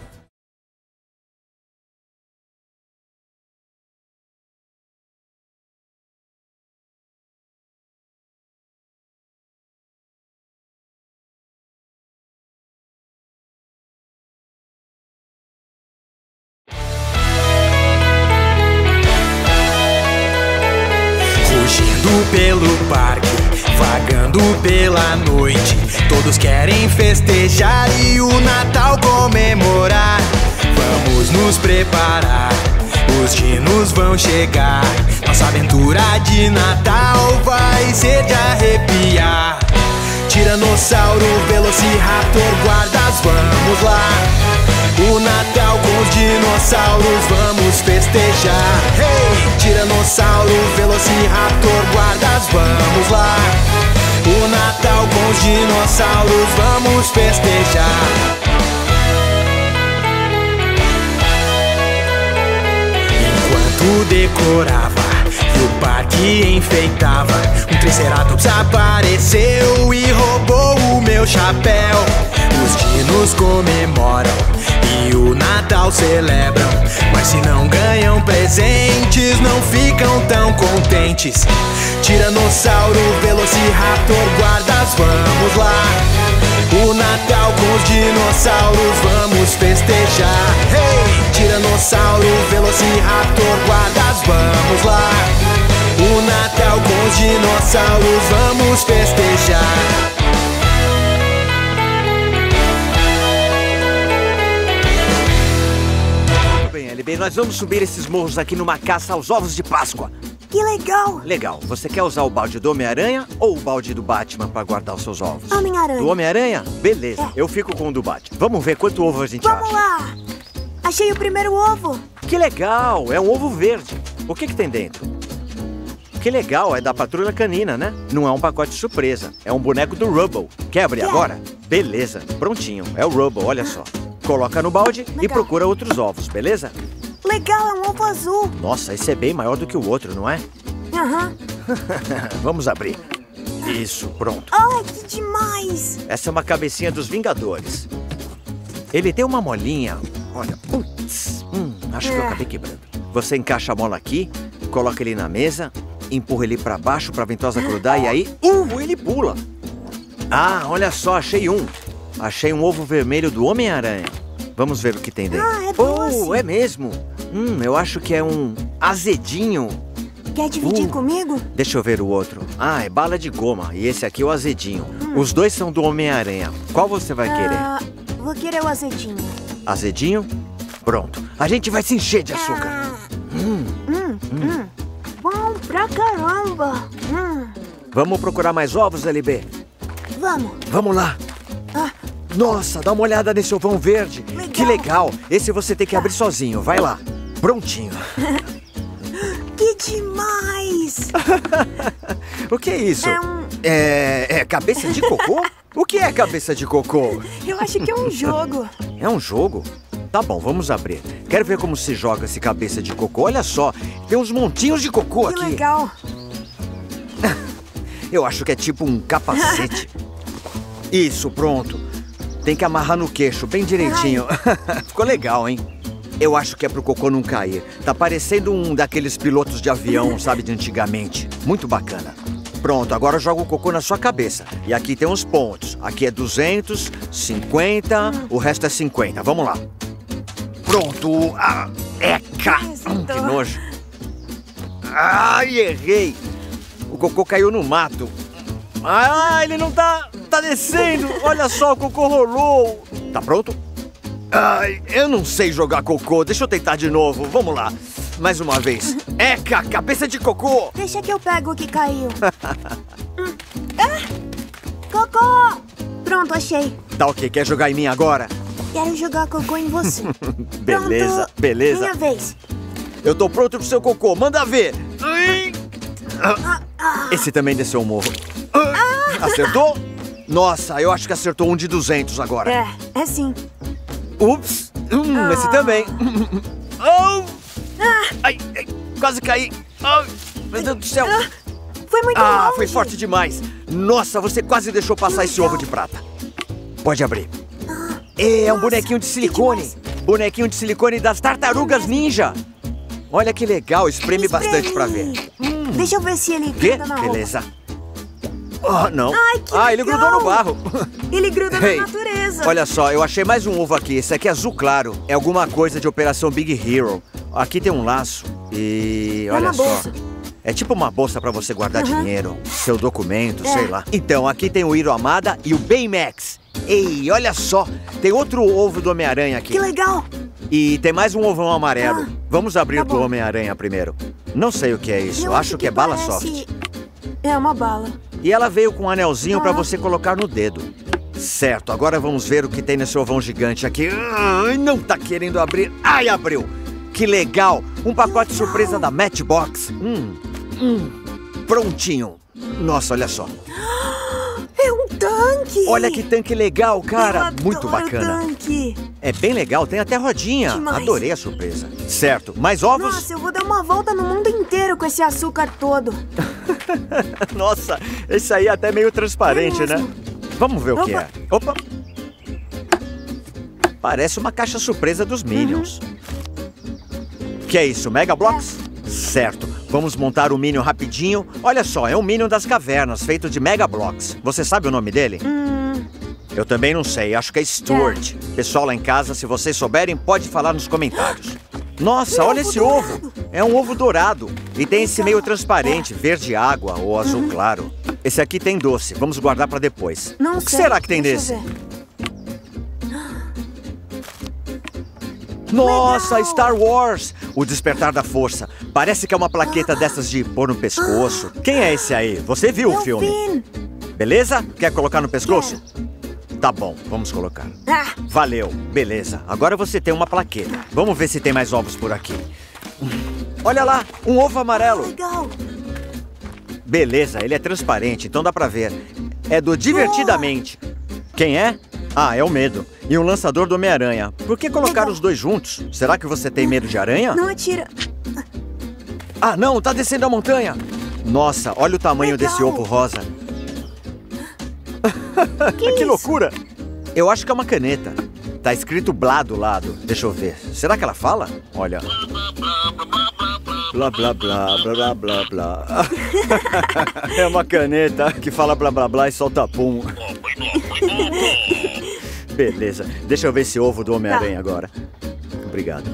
Rugindo pelo parque, vagando pela noite. Todos querem festejar e o Natal comemorar. Vamos nos preparar, os dinos vão chegar. Nossa aventura de Natal vai ser de arrepiar. Tiranossauro, Velociraptor, guardas, vamos lá. O Natal com os dinossauros vamos festejar. Hey! Tiranossauro, Velociraptor, guardas, vamos lá. O Natal com os dinossauros vamos festejar. Enquanto decorava e o parque enfeitava, um Triceratops apareceu e roubou o meu chapéu. os dinos comemoram e o Natal celebram. Mas se não ganham presentes, não ficam tão contentes. Tiranossauro, Velociraptor, guardas, vamos lá. O Natal com os dinossauros, vamos festejar. Hey! Tiranossauro, Velociraptor, guardas, vamos lá. O Natal com os dinossauros, vamos festejar. Muito bem, L B, nós vamos subir esses morros aqui numa caça aos ovos de Páscoa. Que legal! Legal. Você quer usar o balde do Homem-Aranha ou o balde do Batman pra guardar os seus ovos? Homem-Aranha. Do Homem-Aranha? Beleza. É. Eu fico com o do Batman. Vamos ver quanto ovo a gente Vamos acha. lá! Achei o primeiro ovo. Que legal! É um ovo verde. O que que tem dentro? Que legal, é da Patrulha Canina, né? Não é um pacote surpresa. É um boneco do Rubble. Quer abrir Quer. agora? Beleza. Prontinho. É o Rubble, olha só. Coloca no balde e Legal. procura outros ovos, beleza? Legal, é um ovo azul. Nossa, esse é bem maior do que o outro, não é? Aham. Vamos abrir. Isso, pronto. Ai, que demais! Essa é uma cabecinha dos Vingadores. Ele tem uma molinha. Olha, putz, hum, acho que eu É. acabei quebrando. Você encaixa a mola aqui, coloca ele na mesa, empurra ele pra baixo pra ventosa grudar e aí, uh, ele pula. Ah, olha só, achei um. Achei um ovo vermelho do Homem-Aranha. Vamos ver o que tem dentro. Ah, é doce. Oh, é mesmo. Hum, eu acho que é um azedinho. Quer dividir Uh. comigo? Deixa eu ver o outro. Ah, é bala de goma. E esse aqui é o azedinho. Os dois são do Homem-Aranha. Qual você vai querer? Ah, vou querer o azedinho. Azedinho? Pronto. A gente vai se encher de açúcar. Ah, Hum. hum, hum. Bom pra caramba. Hum. Vamos procurar mais ovos, L B? Vamos. Vamos lá. Ah, Nossa, dá uma olhada nesse ovão verde. Legal. Que legal. Esse você tem que abrir sozinho. Vai lá. Prontinho. que demais! O que é isso? É um... É, é cabeça de cocô? O que é cabeça de cocô? Eu acho que é um jogo. É um jogo? Tá bom, vamos abrir. Quero ver como se joga esse cabeça de cocô. Olha só, tem uns montinhos de cocô Que aqui. legal. Eu acho que é tipo um capacete. Isso, pronto. Tem que amarrar no queixo, bem direitinho. Ficou legal, hein? Eu acho que é pro cocô não cair. Tá parecendo um daqueles pilotos de avião, sabe, de antigamente. Muito bacana. Pronto, agora eu jogo o cocô na sua cabeça. E aqui tem uns pontos. Aqui é duzentos, cinquenta, o resto é cinquenta. Vamos lá. Pronto. Ah, eca! Hum, que nojo. Ai, errei. O cocô caiu no mato. Ah, ele não tá, tá descendo. Olha só, o cocô rolou. Tá pronto? Ai, eu não sei jogar cocô. Deixa eu tentar de novo. Vamos lá. Mais uma vez. Eca, cabeça de cocô. Deixa que eu pego o que caiu. hum. ah! Cocô! Pronto, achei. Tá ok, quer jogar em mim agora? Quero jogar cocô em você. Beleza, Pronto. beleza. Minha vez. Eu tô pronto pro seu cocô. Manda ver. Ai. Esse também desceu o morro. Acertou? Nossa, eu acho que acertou um de duzentos agora. É, é sim. Ups, hum, Ah. esse também. Oh. Ai, ai, quase caí. Ai, meu Deus do céu. Foi muito Ah, longe. foi forte demais. Nossa, você quase deixou passar esse ovo de prata. Pode abrir. É, é um bonequinho de silicone. Bonequinho de silicone das tartarugas ninja. Olha que legal, espreme bastante pra ver. Hum. Deixa eu ver se ele Quê? gruda na roupa. Beleza. Oh, não. Ai, que ah, ele legal. grudou no barro. Ele gruda Ei, na natureza. Olha só, eu achei mais um ovo aqui. Esse aqui é azul claro. É alguma coisa de Operação Big Hero. Aqui tem um laço e... É olha uma só. bolsa. É tipo uma bolsa pra você guardar Uhum. dinheiro, seu documento, É. sei lá. Então, aqui tem o Hiro Amada e o Baymax. Ei, olha só. Tem outro ovo do Homem-Aranha aqui. Que legal. E tem mais um ovão amarelo. Ah, Vamos abrir tá o do bom. Homem-Aranha primeiro. Não sei o que é isso. Eu Acho que é bala parece- soft. É uma bala. E ela veio com um anelzinho pra Ah. você colocar no dedo. Certo, agora vamos ver o que tem nesse ovão gigante aqui. Ai, não tá querendo abrir. Ai, abriu! Que legal! Um pacote legal. surpresa da Matchbox. Hum, hum, prontinho. Nossa, olha só. É um tanque. Olha que tanque legal, cara. Eu Muito adoro bacana. tanque. É bem legal, tem até rodinha. Demais. Adorei a surpresa. Certo, mais ovos? Nossa, eu vou dar uma volta no mundo inteiro com esse açúcar todo. Nossa, esse aí é até meio transparente, É né? mesmo. Vamos ver o que Opa. é. Opa! Parece uma caixa surpresa dos Minions. Que é isso, Mega Bloks? Certo. Vamos montar o Minion rapidinho. Olha só, é um Minion das cavernas, feito de Mega Bloks. Você sabe o nome dele? Hum... Eu também não sei, acho que é Stuart. Pessoal lá em casa, se vocês souberem, pode falar nos comentários. Nossa, olha esse ovo. É um ovo dourado. E tem esse meio transparente, verde água ou azul claro. Esse aqui tem doce, vamos guardar pra depois. Não o que sei. será que tem Deixa nesse? Nossa, Legal. Star Wars! O Despertar da Força. Parece que é uma plaqueta dessas de pôr no pescoço. Quem é esse aí? Você viu o filme? Finn. Beleza? Quer colocar no pescoço? Tá bom, vamos colocar. Ah, Valeu, beleza. Agora você tem uma plaqueta. Vamos ver se tem mais ovos por aqui. Olha lá, um ovo amarelo. legal. Beleza, ele é transparente, então dá pra ver. É do Divertidamente. Quem é? Ah, é o Medo. E um lançador do Homem-Aranha. Por que colocar Legal. os dois juntos? Será que você tem medo de aranha? Não atira. Ah, não, tá descendo a montanha. Nossa, olha o tamanho Legal. desse ovo rosa. Que, Que isso? loucura! Eu acho que é uma caneta. Tá escrito Blá do lado. Deixa eu ver. Será que ela fala? Olha. Blá, blá, blá, blá, blá, blá. É uma caneta que fala blá, blá, blá e solta pum. Beleza. Deixa eu ver esse ovo do Homem-Aranha Tá. agora. Obrigado.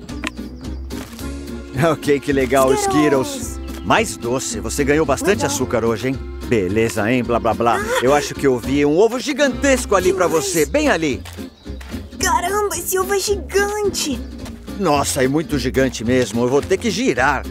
Ok, que legal, Skittles. Skittles. Mais doce. Você ganhou bastante Legal. açúcar hoje, hein? Beleza, hein? Blá, blá, blá. Eu acho que eu vi um ovo gigantesco ali pra você. Bem ali. Caramba, esse ovo é gigante. Nossa, é muito gigante mesmo. Eu vou ter que girar.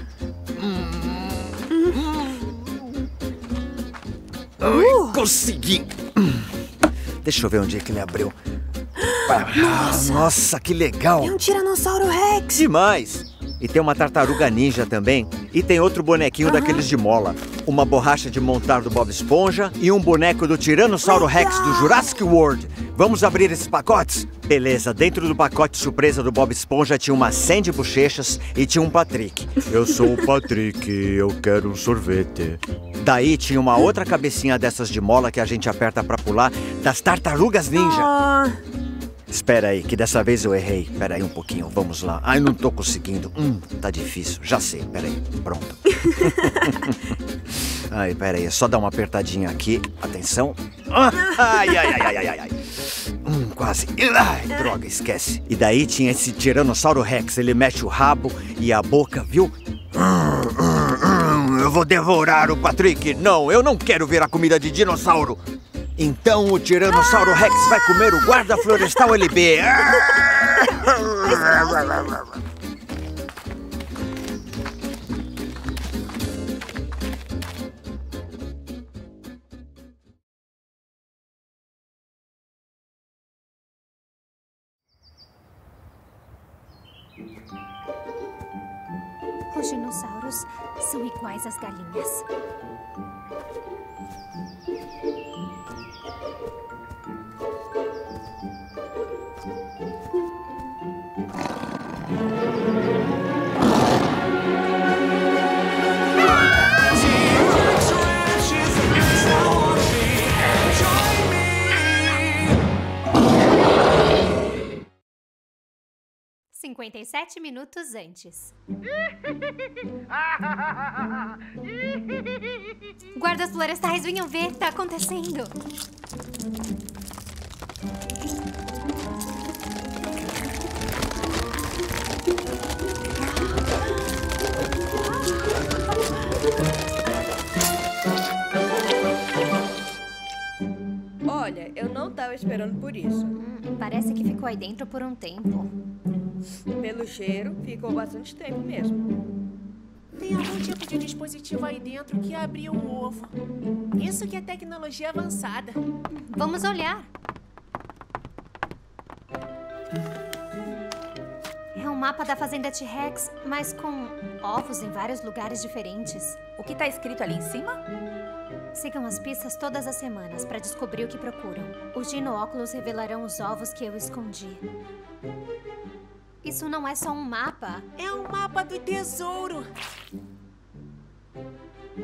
Ai, consegui. Deixa eu ver onde é que ele abriu. Nossa. Nossa, que legal. É um Tiranossauro Rex. Demais! E tem uma tartaruga ninja também. E tem outro bonequinho Aham. daqueles de mola. Uma borracha de montar do Bob Esponja e um boneco do Tiranossauro Rex do Jurassic World. Vamos abrir esses pacotes? Beleza, dentro do pacote surpresa do Bob Esponja tinha uma Sandy Bochechas e tinha um Patrick. Eu sou o Patrick, eu quero um sorvete. Daí tinha uma outra cabecinha dessas de mola que a gente aperta pra pular, das Tartarugas Ninja. Ah, Espera aí, que dessa vez eu errei. Espera aí um pouquinho, vamos lá. Ai, não tô conseguindo. Hum, tá difícil. Já sei, espera aí. Pronto. Ai, espera aí, é só dar uma apertadinha aqui. Atenção. Ah, ai, ai, ai, ai, ai, ai. Hum, quase. Ai, droga, esquece. E daí tinha esse Tiranossauro Rex. Ele mexe o rabo e a boca, viu? Hum, hum, hum, eu vou devorar o Patrick. Não, eu não quero ver a comida de dinossauro. Então o Tiranossauro Rex vai comer o guarda florestal L B. Os dinossauros são iguais às galinhas. cinquenta e sete minutos antes. Guardas florestais, venham ver, tá acontecendo. Olha, eu não tava esperando por isso. Hum, parece que ficou aí dentro por um tempo. Pelo cheiro, ficou bastante tempo mesmo. Tem algum tipo de dispositivo aí dentro que abriu o ovo. Isso que é tecnologia avançada. Vamos olhar. É um mapa da fazenda T-Rex, mas com ovos em vários lugares diferentes. O que tá escrito ali em cima? Sigam as pistas todas as semanas para descobrir o que procuram. Os dino-óculos revelarão os ovos que eu escondi. Isso não é só um mapa. É um mapa do tesouro.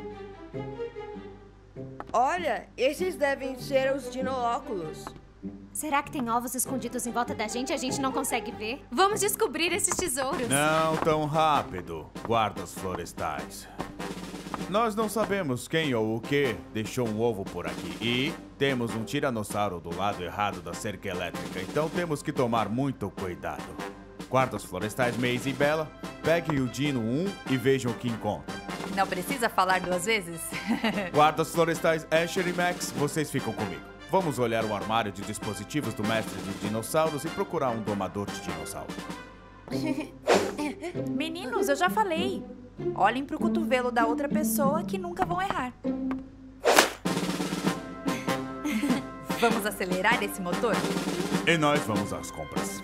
Olha, esses devem ser os dino-óculos. Será que tem ovos escondidos em volta da gente e a gente não consegue ver? Vamos descobrir esses tesouros. Não tão rápido, guardas florestais. Nós não sabemos quem ou o que deixou um ovo por aqui. E temos um tiranossauro do lado errado da cerca elétrica, então temos que tomar muito cuidado. Guardas florestais Maze e Bella, peguem o Dino um e vejam o que encontram. Não precisa falar duas vezes? Guardas florestais Asher e Max, vocês ficam comigo. Vamos olhar o armário de dispositivos do mestre de dinossauros e procurar um domador de dinossauro. Meninos, eu já falei. Olhem pro cotovelo da outra pessoa que nunca vão errar. Vamos acelerar esse motor? E nós vamos às compras.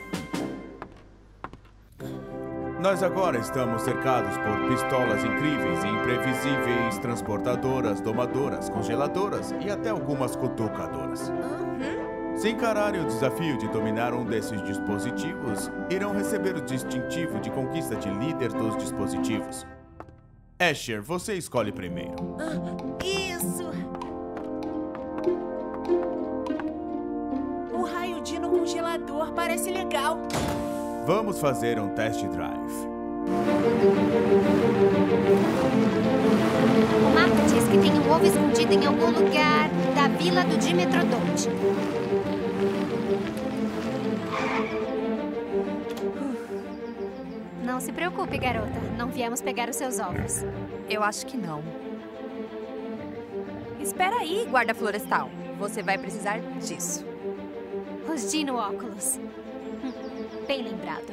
Nós agora estamos cercados por pistolas incríveis e imprevisíveis, transportadoras, domadoras, congeladoras e até algumas cutucadoras. Uhum. Se encararem o desafio de dominar um desses dispositivos, irão receber o distintivo de conquista de líder dos dispositivos. Asher, você escolhe primeiro. Ah, isso! O raio Dino congelador parece legal. Vamos fazer um test drive. O mapa diz que tem um ovo escondido em algum lugar da vila do Dimetrodonte. Não se preocupe, garota. Não viemos pegar os seus ovos. Eu acho que não. Espera aí, guarda florestal. Você vai precisar disso. Os Dino óculos. Bem lembrado.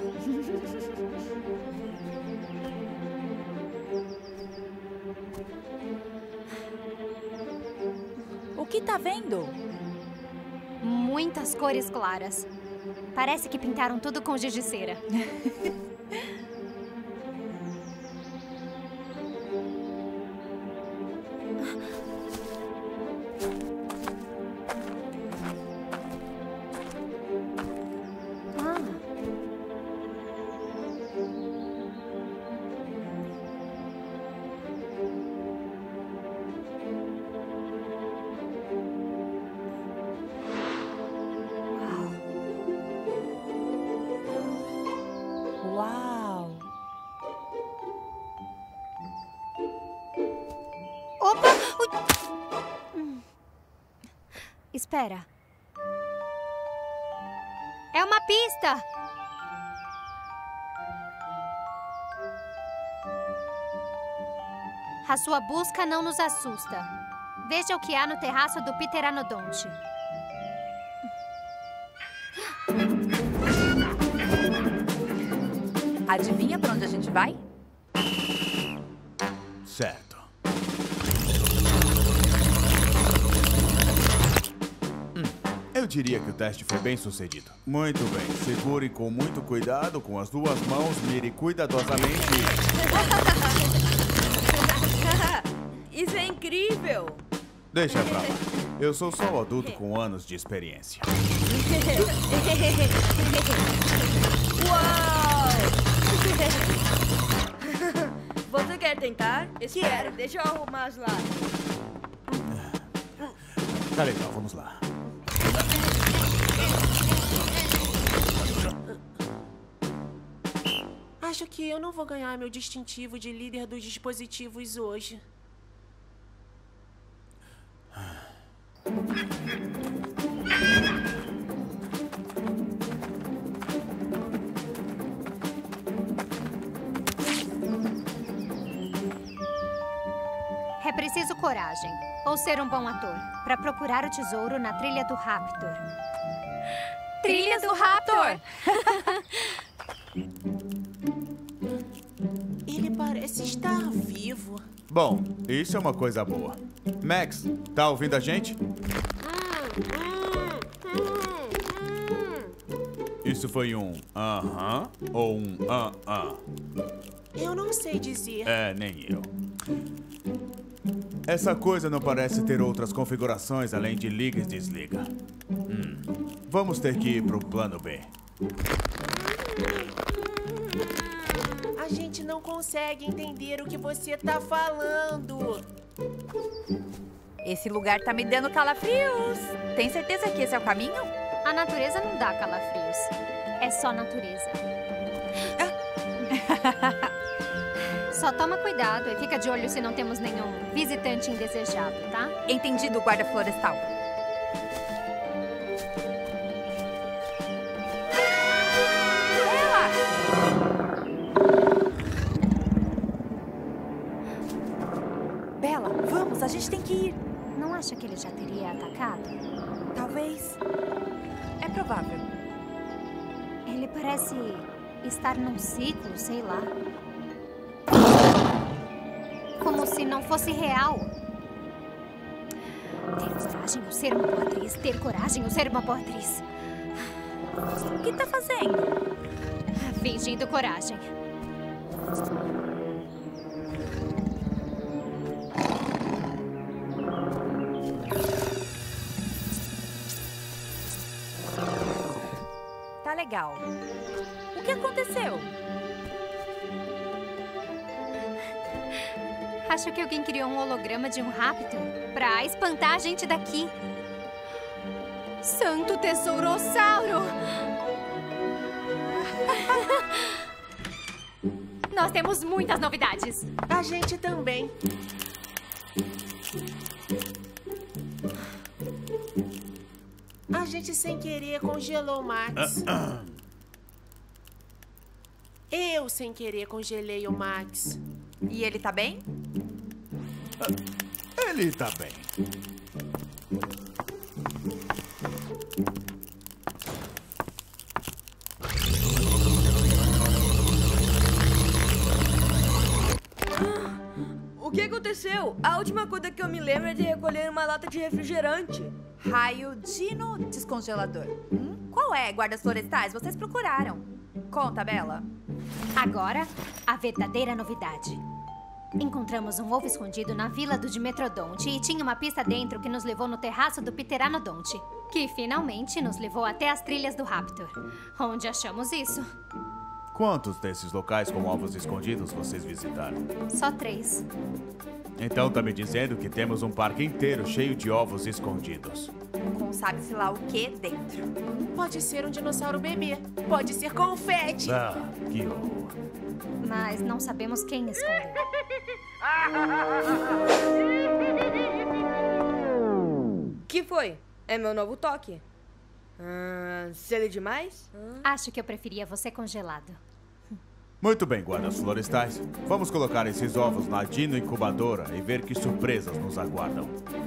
O que tá vendo? Muitas cores claras. Parece que pintaram tudo com giz de cera. Uau! Opa! Hum. Espera. É uma pista! A sua busca não nos assusta. Veja o que há no terraço do Pteranodonte. Adivinha pra onde a gente vai? Certo. Hum, eu diria que o teste foi bem sucedido. Muito bem. Segure com muito cuidado com as duas mãos, mire cuidadosamente. Isso é incrível! Deixa pra lá. Eu sou só o adulto com anos de experiência. Uau! Você quer tentar? Espera, deixa eu arrumar as latas. Tá legal, vamos lá. Acho que eu não vou ganhar meu distintivo de líder dos dispositivos hoje. É preciso coragem, ou ser um bom ator, para procurar o tesouro na trilha do Raptor. Trilha do Raptor! Ele parece estar vivo. Bom, isso é uma coisa boa. Max, tá ouvindo a gente? Isso foi um aham ou um ah-ah? Eu não sei dizer. É, nem eu. Essa coisa não parece ter outras configurações além de liga e desliga. Hum. Vamos ter que ir pro plano B. A gente não consegue entender o que você tá falando. Esse lugar tá me dando calafrios. Tem certeza que esse é o caminho? A natureza não dá calafrios. É só natureza. Só toma cuidado e fica de olho se não temos nenhum visitante indesejado, tá? Entendido, guarda florestal. Bella, vamos, a gente tem que ir. Não acha que ele já teria atacado? Talvez. É provável. Ele parece estar num ciclo, sei lá. Como se não fosse real. Ter coragem ou ser uma boa atriz. Ter coragem ou ser uma boa atriz. O que tá fazendo? Fingindo coragem. Tá legal. O que aconteceu? Acho que alguém criou um holograma de um Raptor pra espantar a gente daqui. Santo Tesourossauro! Nós temos muitas novidades. A gente também. A gente sem querer congelou o Max. Eu sem querer congelei o Max. E ele tá bem? Ele tá bem. O que aconteceu? A última coisa que eu me lembro é de recolher uma lata de refrigerante. Raio Dino descongelador. Hum? Qual é, guardas florestais? Vocês procuraram. Conta, Bella. Agora, a verdadeira novidade. Encontramos um ovo escondido na vila do Dimetrodonte e tinha uma pista dentro que nos levou no terraço do Pteranodonte, que finalmente nos levou até as trilhas do Raptor. Onde achamos isso? Quantos desses locais com ovos escondidos vocês visitaram? Só três. Então tá me dizendo que temos um parque inteiro cheio de ovos escondidos. Com sabe-se lá o que dentro. Pode ser um dinossauro bebê. Pode ser confete. Ah, que horror. Mas não sabemos quem escondeu. Que foi? É meu novo toque. Ah, sede demais? Ah. Acho que eu preferia você congelado. Muito bem, guardas florestais. Vamos colocar esses ovos na dino incubadora e ver que surpresas nos aguardam.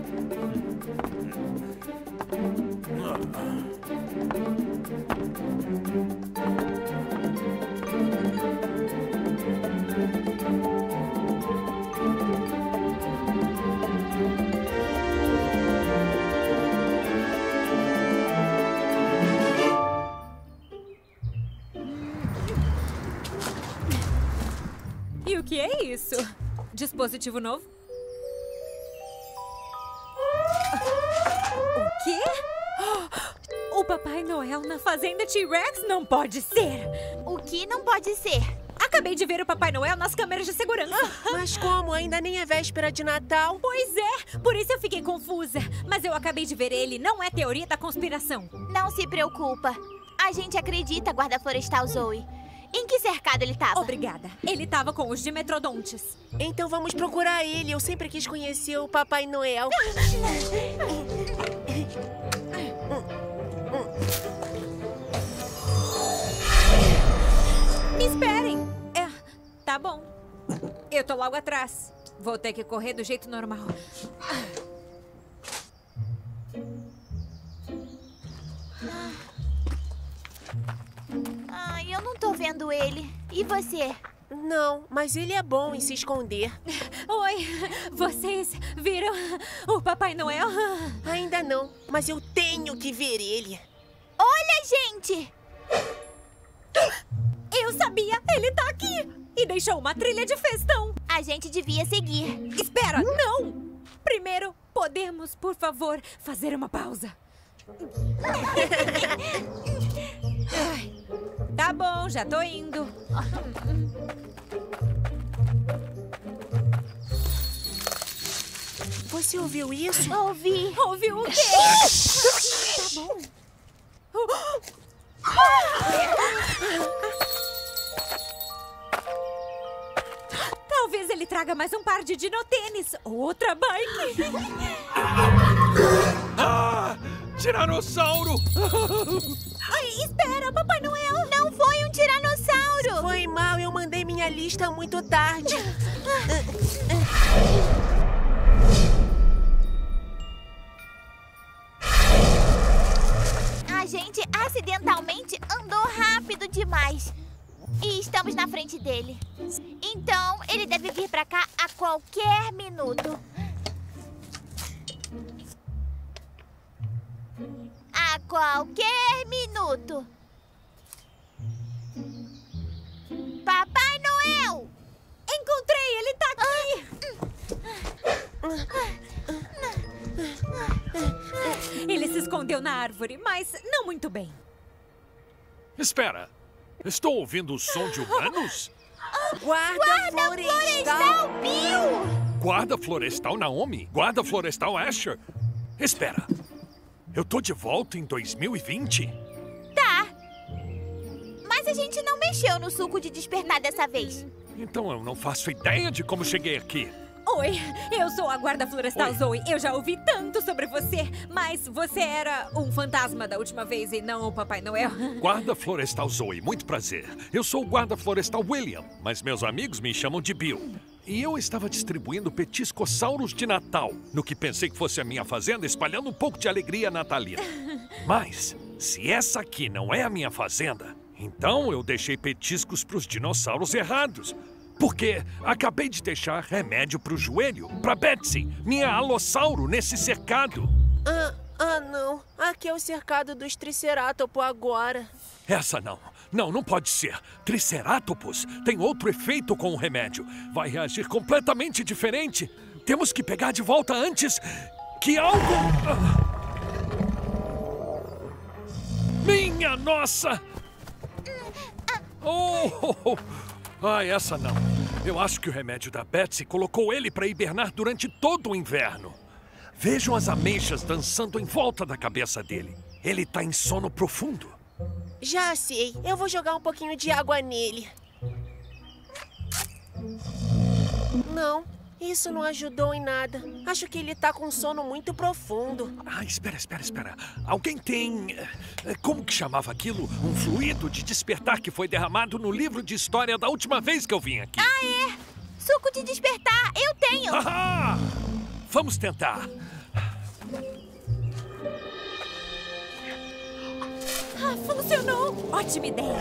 E o que é isso? Dispositivo novo? O quê? O Papai Noel na fazenda T-Rex? Não pode ser! O que não pode ser? Acabei de ver o Papai Noel nas câmeras de segurança. Mas como? Ainda nem é véspera de Natal? Pois é, por isso eu fiquei confusa. Mas eu acabei de ver ele, não é teoria da conspiração. Não se preocupa. A gente acredita, guarda florestal Zoe. Em que cercado ele tava? Obrigada. Ele tava com os Dimetrodontes. Então vamos procurar ele. Eu sempre quis conhecer o Papai Noel. Me esperem. É, tá bom. Eu tô logo atrás. Vou ter que correr do jeito normal. Ai, eu não tô vendo ele. E você? Não, mas ele é bom em se esconder. Oi, vocês viram o Papai Noel? Ainda não, mas eu tenho que ver ele. Olha, gente! Eu sabia! Ele tá aqui! E deixou uma trilha de festão! A gente devia seguir. Espera! Não! Primeiro, podemos, por favor, fazer uma pausa. Ai, tá bom, já tô indo. Você ouviu isso? Ouvi. Ouviu o quê? Tá bom. Talvez ele traga mais um par de dinotênis. Outra bike. Ah! Tiranossauro! Ai, espera, Papai Noel! Não foi um tiranossauro! Foi mal, eu mandei minha lista muito tarde. A gente acidentalmente andou rápido demais. E estamos na frente dele. Então, ele deve vir pra cá a qualquer minuto. A qualquer minuto. Papai Noel! Encontrei! Ele tá aqui! Ele se escondeu na árvore, mas não muito bem. Espera! Estou ouvindo o som de humanos? Guarda, Guarda florestal. Florestal Bill! Guarda Florestal Naomi? Guarda Florestal Asher? Espera! Eu tô de volta em dois mil e vinte? Tá. Mas a gente não mexeu no suco de despertar dessa vez. Então eu não faço ideia de como cheguei aqui. Oi, eu sou a guarda florestal Oi. Zoe. Eu já ouvi tanto sobre você, mas você era um fantasma da última vez e não o Papai Noel. Guarda Florestal Zoe, muito prazer. Eu sou o guarda florestal William, mas meus amigos me chamam de Bill. E eu estava distribuindo petiscossauros de Natal, no que pensei que fosse a minha fazenda, espalhando um pouco de alegria natalina. Mas, se essa aqui não é a minha fazenda, então eu deixei petiscos para os dinossauros errados. Porque acabei de deixar remédio pro joelho, pra Betsy, minha alossauro, nesse cercado. Ah, ah, não. Aqui é o cercado dos Triceratops agora. Essa não. Não, não pode ser. Triceratopos tem outro efeito com o remédio. Vai reagir completamente diferente. Temos que pegar de volta antes que algo... Minha nossa! Oh! oh, oh. Ai, essa não. Eu acho que o remédio da Betsy colocou ele para hibernar durante todo o inverno. Vejam as ameixas dançando em volta da cabeça dele. Ele tá em sono profundo. Já sei. Eu vou jogar um pouquinho de água nele. Não, isso não ajudou em nada. Acho que ele tá com um sono muito profundo. Ah, espera, espera, espera. Alguém tem... Como que chamava aquilo? Um fluido de despertar que foi derramado no livro de história da última vez que eu vim aqui. Ah, é? Suco de despertar, eu tenho. Ah, vamos tentar. Ah, funcionou! Ótima ideia!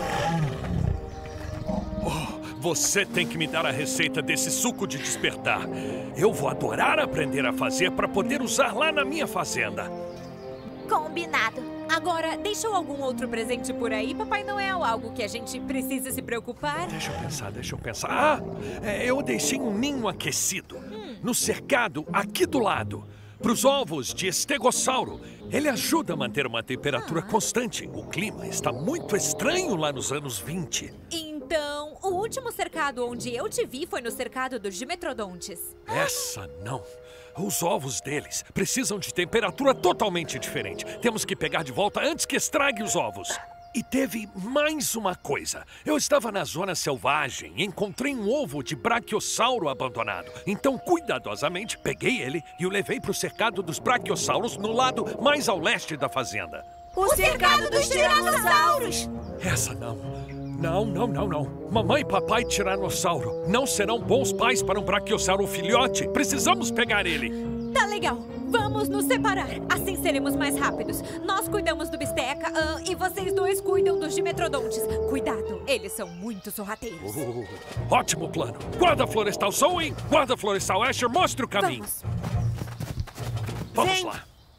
Oh, você tem que me dar a receita desse suco de despertar. Eu vou adorar aprender a fazer para poder usar lá na minha fazenda. Combinado. Agora, deixou algum outro presente por aí, Papai Noel? Algo que a gente precisa se preocupar? Deixa eu pensar, deixa eu pensar. Ah, é, eu deixei um ninho aquecido hum. no cercado aqui do lado. Para os ovos de estegossauro. Ele ajuda a manter uma temperatura ah. constante. O clima está muito estranho lá nos anos vinte. Então, o último cercado onde eu te vi foi no cercado dos dimetrodontes. Essa não. Os ovos deles precisam de temperatura totalmente diferente. Temos que pegar de volta antes que estrague os ovos. E teve mais uma coisa. Eu estava na zona selvagem e encontrei um ovo de braquiossauro abandonado. Então, cuidadosamente, peguei ele e o levei para o cercado dos braquiossauros no lado mais ao leste da fazenda. O, o cercado, cercado dos tiranossauros! Essa não. Não, não, não, não. Mamãe e papai tiranossauro não serão bons pais para um braquiossauro filhote. Precisamos pegar ele. Tá legal. Vamos nos separar. Assim seremos mais rápidos. Nós cuidamos do Bisteca uh, e vocês dois cuidam dos dimetrodontes. Cuidado, eles são muito sorrateiros. Uh, ótimo plano. Guarda Florestal Zoe, Guarda Florestal Asher, mostre o caminho. Vamos, Vamos lá.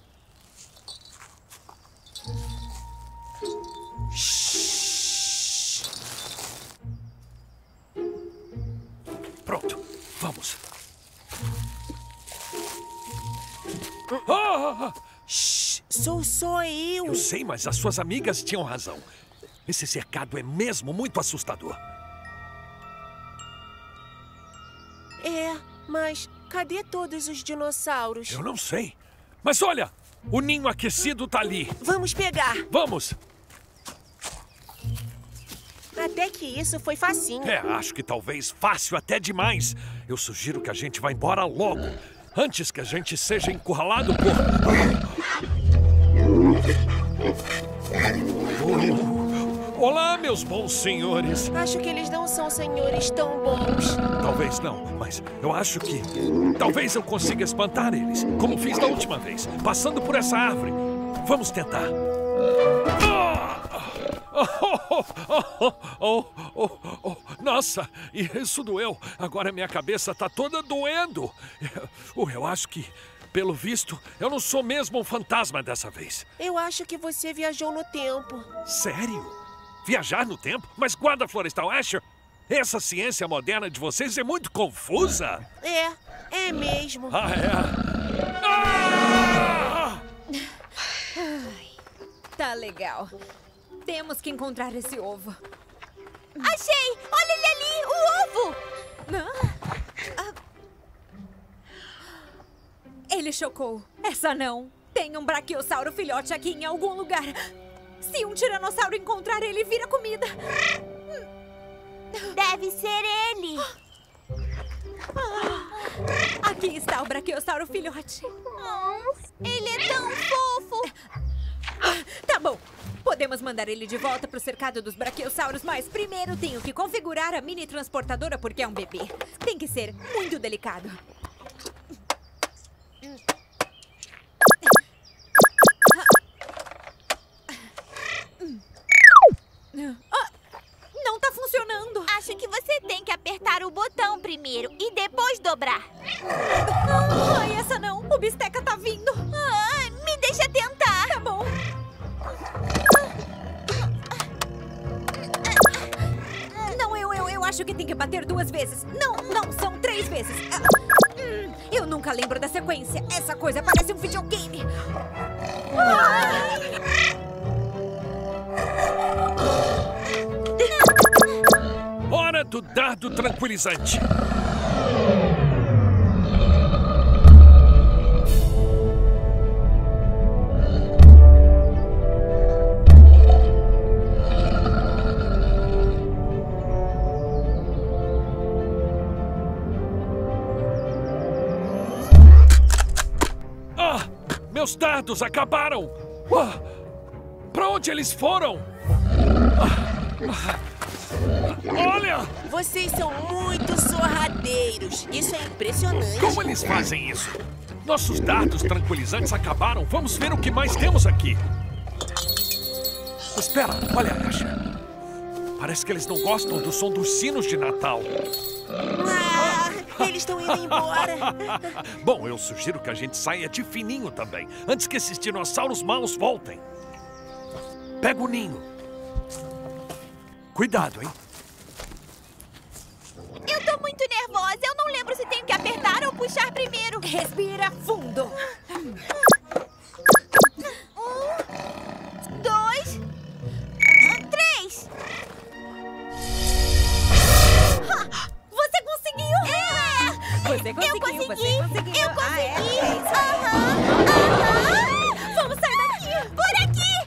Pronto, vamos. Ah! Shhh, sou só eu. Eu sei, mas as suas amigas tinham razão. Esse cercado é mesmo muito assustador. É, mas cadê todos os dinossauros? Eu não sei. Mas olha, O ninho aquecido tá ali. Vamos pegar. Vamos. Até que isso foi facinho. É, acho que talvez fácil até demais. Eu sugiro que a gente vá embora logo. Antes que a gente seja encurralado por... Oh. Olá, meus bons senhores. Acho que eles não são senhores tão bons. Talvez não, mas eu acho que... Talvez eu consiga espantar eles, como fiz da última vez, passando por essa árvore. Vamos tentar. Ah! Oh, oh, oh, oh, oh, oh. Nossa, isso doeu. Agora minha cabeça tá toda doendo. Eu, eu acho que, pelo visto, eu não sou mesmo um fantasma dessa vez. Eu acho que você viajou no tempo. Sério? Viajar no tempo? Mas guarda florestal Asher, essa ciência moderna de vocês é muito confusa. É, é mesmo. Ah, é? Ah! Tá legal. Temos que encontrar esse ovo. Achei! Olha ele ali, o ovo! Ah. Ele chocou. Essa não. Tem um braquiossauro filhote aqui em algum lugar. Se um tiranossauro encontrar ele, vira comida. Deve ser ele. Ah, aqui está o braquiossauro filhote. Oh, ele é tão fofo. Tá bom. Podemos mandar ele de volta pro cercado dos braquiossauros, mas primeiro tenho que configurar a mini transportadora porque é um bebê. Tem que ser muito delicado. Ah, não tá funcionando. Acho que você tem que apertar o botão primeiro e depois dobrar. Ai, essa não. O Bisteca tá vindo. Ah, me deixa tentar. Tá bom. Não, eu, eu, eu acho que tem que bater duas vezes. Não, não, são três vezes. Hum, eu nunca lembro da sequência. Essa coisa parece um videogame. Hora do dardo tranquilizante. Ah! Meus dardos acabaram! Ah, pra onde eles foram? Ah, ah, olha! Vocês são muito sorradeiros. Isso é impressionante. Como eles fazem isso? Nossos dardos tranquilizantes acabaram. Vamos ver o que mais temos aqui. Espera, olha, Asher. Parece que eles não gostam do som dos sinos de Natal. Ah, eles estão indo embora. Bom, eu sugiro que a gente saia de fininho também, antes que esses dinossauros maus voltem. Pega o ninho. Cuidado, hein? Eu tô muito nervosa. Eu não lembro se tenho que apertar ou puxar primeiro. Respira fundo. Um, dois, três. Você conseguiu! É! Você conseguiu, eu consegui! Você conseguiu. Eu consegui! Ah, é? Aham! Aham! Vamos sair daqui! Por aqui!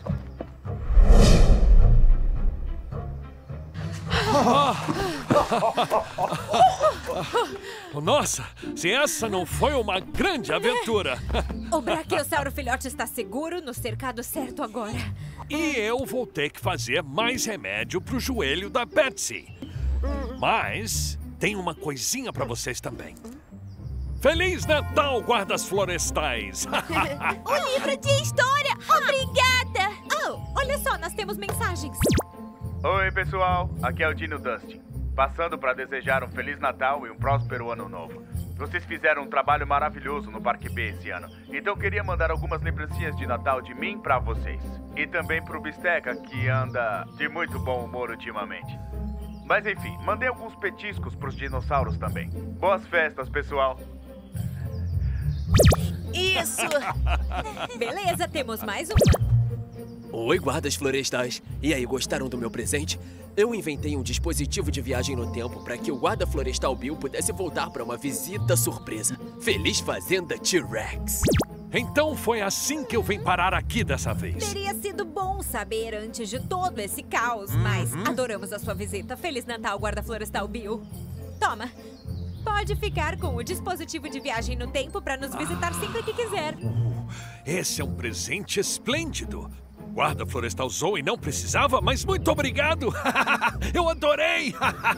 Nossa, se essa não foi uma grande aventura! O braquiossauro filhote está seguro no cercado certo agora. E eu vou ter que fazer mais remédio pro joelho da Betsy. Mas tem uma coisinha pra vocês também. Feliz Natal, guardas florestais! O livro de história! Obrigada! Oh, olha só, nós temos mensagens. Oi, pessoal. Aqui é o Dino Dustin. Passando para desejar um Feliz Natal e um próspero Ano Novo. Vocês fizeram um trabalho maravilhoso no Parque B esse ano. Então queria mandar algumas lembrancinhas de Natal de mim para vocês. E também pro Bisteca, que anda de muito bom humor ultimamente. Mas enfim, mandei alguns petiscos pros dinossauros também. Boas festas, pessoal. Isso! Beleza, temos mais uma. Oi, guardas florestais. E aí, gostaram do meu presente? Eu inventei um dispositivo de viagem no tempo para que o guarda florestal Bill pudesse voltar para uma visita surpresa. Feliz Fazenda T-Rex! Então foi assim que eu vim parar aqui dessa vez. Teria sido bom saber antes de todo esse caos, mas adoramos a sua visita. Feliz Natal, guarda florestal Bill. Toma, pode ficar com o dispositivo de viagem no tempo para nos visitar sempre que quiser. Uh, esse é um presente esplêndido. Guarda florestal Zoe não precisava, mas muito obrigado. Eu adorei.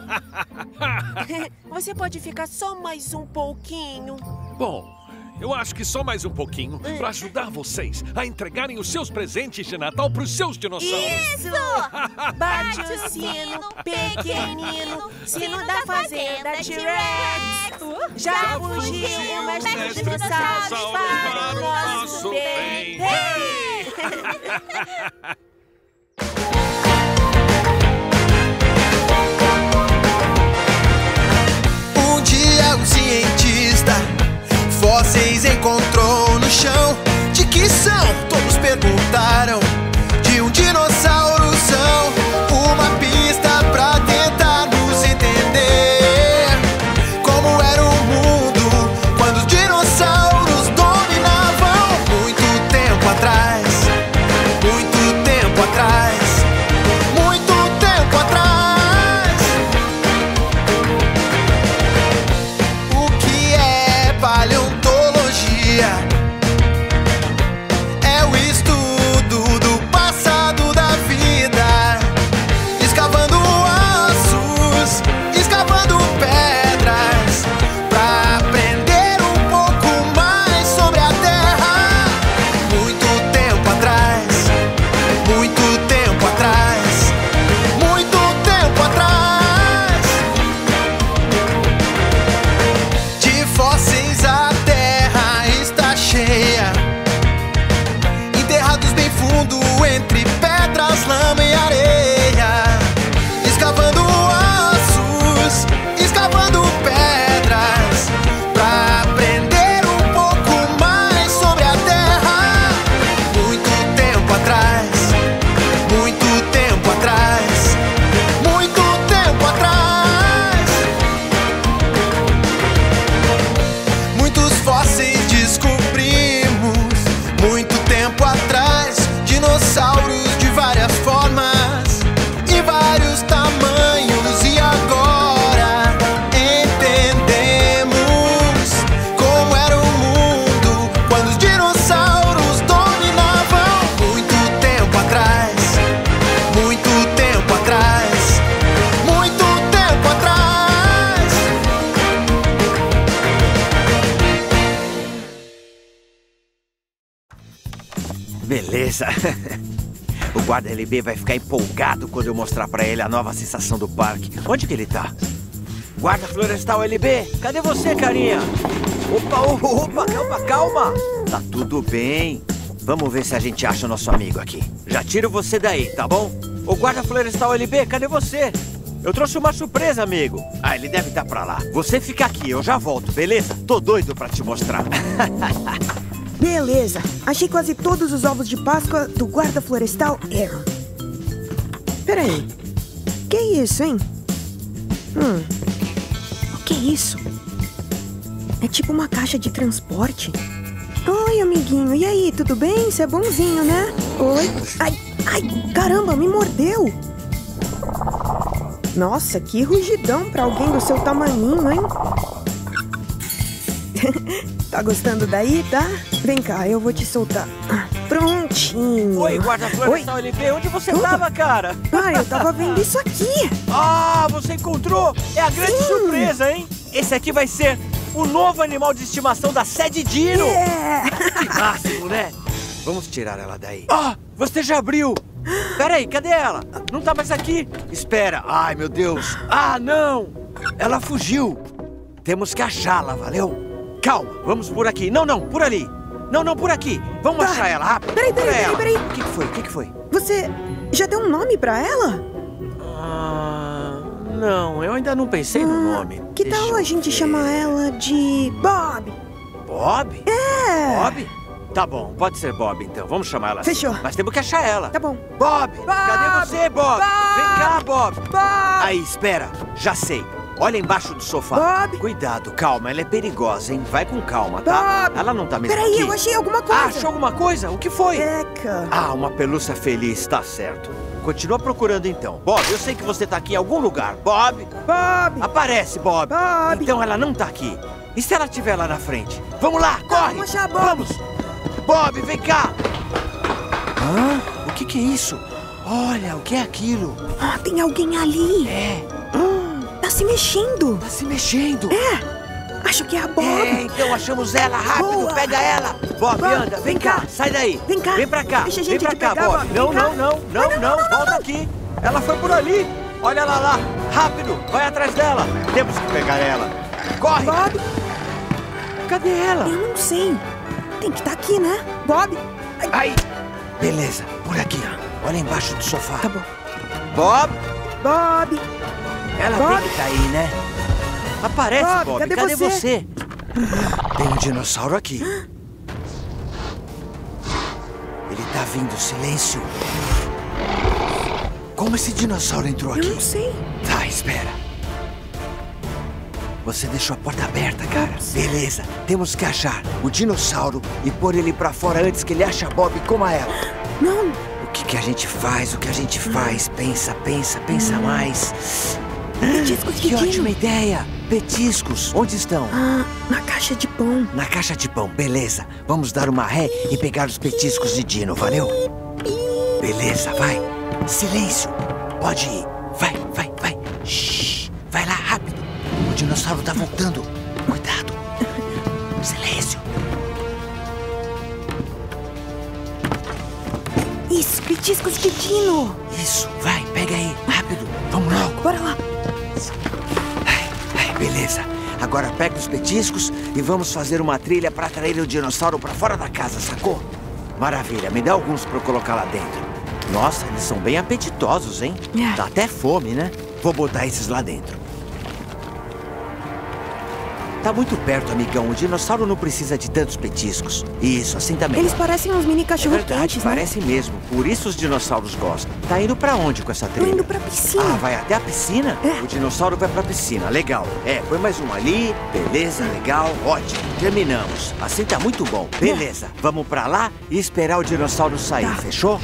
Você pode ficar só mais um pouquinho? Bom, eu acho que só mais um pouquinho para ajudar vocês a entregarem os seus presentes de Natal para os seus dinossauros. Isso! Bate o sino, pequenino, sino da fazenda T-Rex. Já fugiu o mestre dos dinossauros para o nosso bem. Hey! Um dia um cientista fósseis encontrou no chão. De que são? Todos perguntaram. De um dinossauros-são. Uma pista pra tentar nos entender. Como era o mundo quando os dinossauros dominavam. Muito tempo atrás. Muito tempo atrás. Muito tempo atrás. O que é paleontologia? É o estudo do passado da vida. Escavando ossos, escavando pedras, pra aprender um pouco mais sobre a Terra. Muito tempo atrás. Muito tempo atrás. Muito tempo atrás. De fósseis a terra está cheia. Enterrados bem fundo entre pedras, lama e areia. Escavando ossos, escavando pedras, pra aprender um pouco mais sobre a Terra. Muito tempo atrás. Muito tempo atrás. Muito tempo atrás. Muitos fósseis descobrimos. Muito tempo atrás. Dinossauros de várias formas e vários tamanhos. E agora entendemos como era o mundo quando os dinossauros dominavam. Muito tempo atrás. Muito tempo atrás. Muito tempo atrás. Beleza. O guarda L B vai ficar empolgado quando eu mostrar pra ele a nova sensação do parque. Onde que ele tá? Guarda florestal L B, cadê você, carinha? Opa, opa, opa, calma, calma. Tá tudo bem. Vamos ver se a gente acha o nosso amigo aqui. Já tiro você daí, tá bom? Ô guarda florestal L B, cadê você? Eu trouxe uma surpresa, amigo. Ah, ele deve estar pra lá. Você fica aqui, eu já volto, beleza? Tô doido pra te mostrar. Beleza, achei quase todos os ovos de Páscoa do guarda florestal Aaron. Peraí, que isso, hein? Hum, o que é isso? É tipo uma caixa de transporte. Oi, amiguinho, e aí, tudo bem? Você é bonzinho, né? Oi. Ai, ai, caramba, me mordeu. Nossa, que rugidão pra alguém do seu tamaninho, hein? Tá gostando daí, tá? Vem cá, eu vou te soltar. Prontinho. Oi, guarda florestal L B, onde você Opa. tava, cara? Ah, eu tava vendo isso aqui. Ah, você encontrou? É a grande Sim. surpresa, hein? Esse aqui vai ser o novo animal de estimação da sede Dino. Yeah. Que máximo, né? Vamos tirar ela daí. Ah, você já abriu. Peraí, cadê ela? Não tá mais aqui. Espera. Ai, meu Deus. Ah, não. Ela fugiu. Temos que achá-la, valeu? Calma, vamos por aqui. Não, não, por ali. Não, não, por aqui. Vamos Tá. achar ela, rápido. Peraí, peraí, Procura peraí, ela. peraí. O que que foi? O que que foi? Você já deu um nome pra ela? Ah, não, eu ainda não pensei no nome. Que Deixa tal eu a gente ver. chamar ela de Bob? Bob? É. Bob? Tá bom, pode ser Bob então. Vamos chamar ela assim. Fechou. Mas temos que achar ela. Tá bom. Bob! Cadê você, Bob? Bob! Vem cá, Bob! Bob! Aí, espera. Já sei. Olha embaixo do sofá. Bob! Cuidado, calma, ela é perigosa, hein? Vai com calma, tá? Bob! Ela não tá mesmo Peraí, aqui. eu achei alguma coisa. Ah, achou alguma coisa? O que foi? Eca. Ah, uma pelúcia feliz, tá certo. Continua procurando então. Bob, eu sei que você tá aqui em algum lugar. Bob! Bob! Aparece, Bob! Bob! Então ela não tá aqui. E se ela estiver lá na frente? Vamos lá, corre! Vamos achar Bob. Vamos! Bob, vem cá! Hã? O que que é isso? Olha, o que é aquilo? Ah, tem alguém ali. É. Hum, tá se mexendo. Tá se mexendo. É. Acho que é a Bob. É, então achamos ela. Rápido, Boa. pega ela. Bob, Bob, anda, vem, vem cá. cá. Sai daí. Vem cá. Vem pra cá. Deixa a vem gente pra te cá, pegar, Bob. Bob. Não, Vem cá. não, não, não, não, não. Volta aqui. Ela foi por ali. Olha ela lá. Rápido, vai atrás dela. Temos que pegar ela. Corre. Bob. Cadê ela? Eu não sei. Tem que estar aqui, né? Bob. Aí. Beleza, por aqui. Olha embaixo do sofá. Tá bom. Bob. Bob. Ela Bob. tem que estar aí, né? Aparece, Bob, Bob. cadê Cadê, você? você? Tem um dinossauro aqui. Ele tá vindo, silêncio. Como esse dinossauro entrou aqui? Eu não sei. Tá, espera. Você deixou a porta aberta, cara. Beleza, temos que achar o dinossauro e pôr ele pra fora antes que ele ache a Bob e coma ela. Não. O que que a gente faz? O que a gente faz? Pensa, pensa, pensa mais. Petiscos de Que Dino. ótima ideia! Petiscos, onde estão? Ah, na caixa de pão. Na caixa de pão, beleza. Vamos dar uma ré e pegar os petiscos de Dino, valeu? Beleza, vai. Silêncio. Pode ir. Vai, vai, vai. Shhh. Vai lá, rápido. O dinossauro tá voltando. Cuidado. Silêncio. Isso, petiscos de Dino. Isso, vai, pega aí. Rápido. Vamos logo. Bora lá. Ai, ai, beleza. Agora pega os petiscos e vamos fazer uma trilha para atrair o dinossauro para fora da casa, sacou? Maravilha, me dá alguns para eu colocar lá dentro. Nossa, eles são bem apetitosos, hein? É. Dá até fome, né? Vou botar esses lá dentro. Tá muito perto, amigão. O dinossauro não precisa de tantos petiscos. Isso, assim também. Eles parecem uns mini É verdade, cachorro-quentes, né? parece mesmo. Por isso os dinossauros gostam. Tá indo pra onde com essa Tô trilha? indo pra piscina. Ah, vai até a piscina? É. O dinossauro vai pra piscina, legal. É, põe mais um ali, beleza, legal, ótimo. Terminamos. Assim tá muito bom. Beleza, vamos pra lá e esperar o dinossauro sair, Tá. fechou?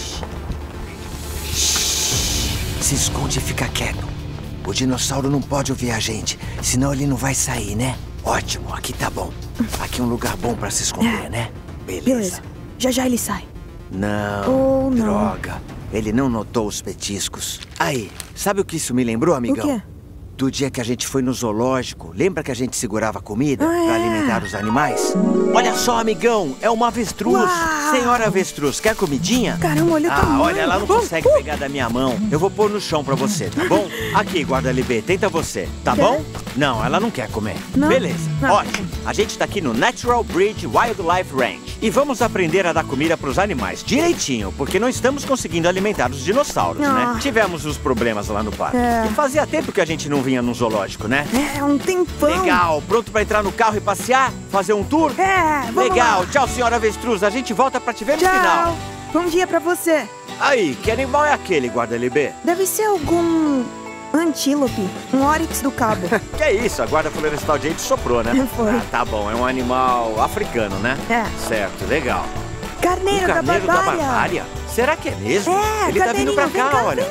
Se esconde e fica quieto. O dinossauro não pode ouvir a gente, senão ele não vai sair, né? Ótimo, aqui tá bom. Aqui é um lugar bom pra se esconder, né? Beleza. Beleza. Já já ele sai. Não, Oh, não. droga. Ele não notou os petiscos. Aí, sabe o que isso me lembrou, amigão? O quê? Do dia que a gente foi no zoológico. Lembra que a gente segurava comida Ah, pra é. alimentar os animais? Olha só, amigão, é uma avestruz. Uau! Senhora avestruz, quer comidinha? Caramba, olha o Ah, tamanho. olha, ela não Uh, consegue uh. pegar da minha mão. Eu vou pôr no chão pra você, tá bom? Aqui, guarda-L B, tenta você, tá Quer? bom? Não, ela não quer comer. Não? Beleza, Não. ótimo. A gente tá aqui no Natural Bridge Wildlife Range. E vamos aprender a dar comida pros animais direitinho, porque não estamos conseguindo alimentar os dinossauros, Ah. né? Tivemos os problemas lá no parque. É. E fazia tempo que a gente não vinha num zoológico, né? É, um tempão. Legal, pronto pra entrar no carro e passear? Fazer um tour? É, vamos Legal, lá. tchau, senhora avestruz. A gente volta pra te ver no Tchau. final. Bom dia pra você. Aí, que animal é aquele, guarda-L B? Deve ser algum antílope, um oryx do cabo. Que é isso, a guarda florestal de Jade soprou, né? Foi. Ah, tá bom, é um animal africano, né? É. Certo, legal. Carneiro, o carneiro da da barbária. barbária? Será que é mesmo? É, Ele tá vindo pra carneirinho, cá, vem cá, olha.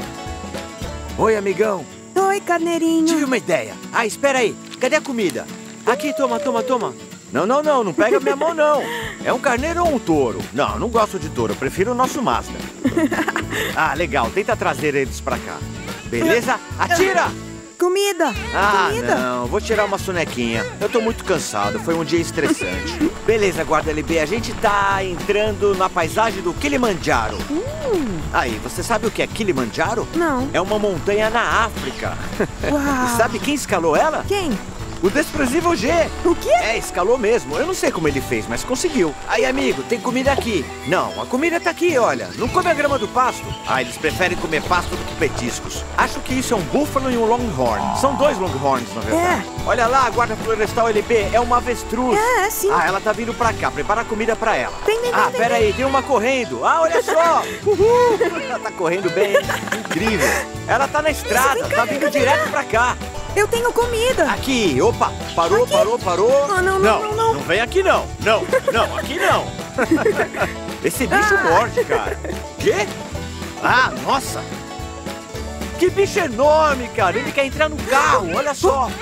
Oi, amigão. Oi, carneirinho. Tive uma ideia. Ah, espera aí. Cadê a comida? Aqui, toma, toma, toma. Não, não, não, não pega minha mão, não. É um carneiro ou um touro? Não, não gosto de touro, eu prefiro o nosso master. Ah, legal, tenta trazer eles pra cá. Beleza? Atira! Comida! Ah, Comida! não, vou tirar uma sonequinha. Eu tô muito cansado, foi um dia estressante. Beleza, guarda-L B, a gente tá entrando na paisagem do Kilimanjaro. Hum. Aí, você sabe o que é Kilimanjaro? Não. É uma montanha na África. Uau. E sabe quem escalou ela? Quem? O desprezível G. O quê? É, escalou mesmo. Eu não sei como ele fez, mas conseguiu. Aí, amigo, tem comida aqui. Não, a comida tá aqui, olha. Não come a grama do pasto. Ah, eles preferem comer pasto do que petiscos. Acho que isso é um búfalo e um longhorn. São dois longhorns, na verdade. É. Olha lá, a guarda florestal L B. É uma avestruz. É, é sim. Ah, ela tá vindo pra cá. Prepara a comida pra ela. Vem, vem, Ah, vem, pera vem. aí, tem uma correndo. Ah, olha só. Uhul. Ela tá correndo bem. Incrível. Ela tá na estrada. vem cá, tá vem vindo cá, vem direto cá. pra cá. Eu tenho comida! Aqui, opa! Parou, aqui. parou, parou! Ah, não, não, não, não, não! Não vem aqui não! Não, não, aqui não! Esse bicho Ah. morde, cara! Quê? Ah, nossa! Que bicho enorme, cara! Ele quer entrar no carro, olha só!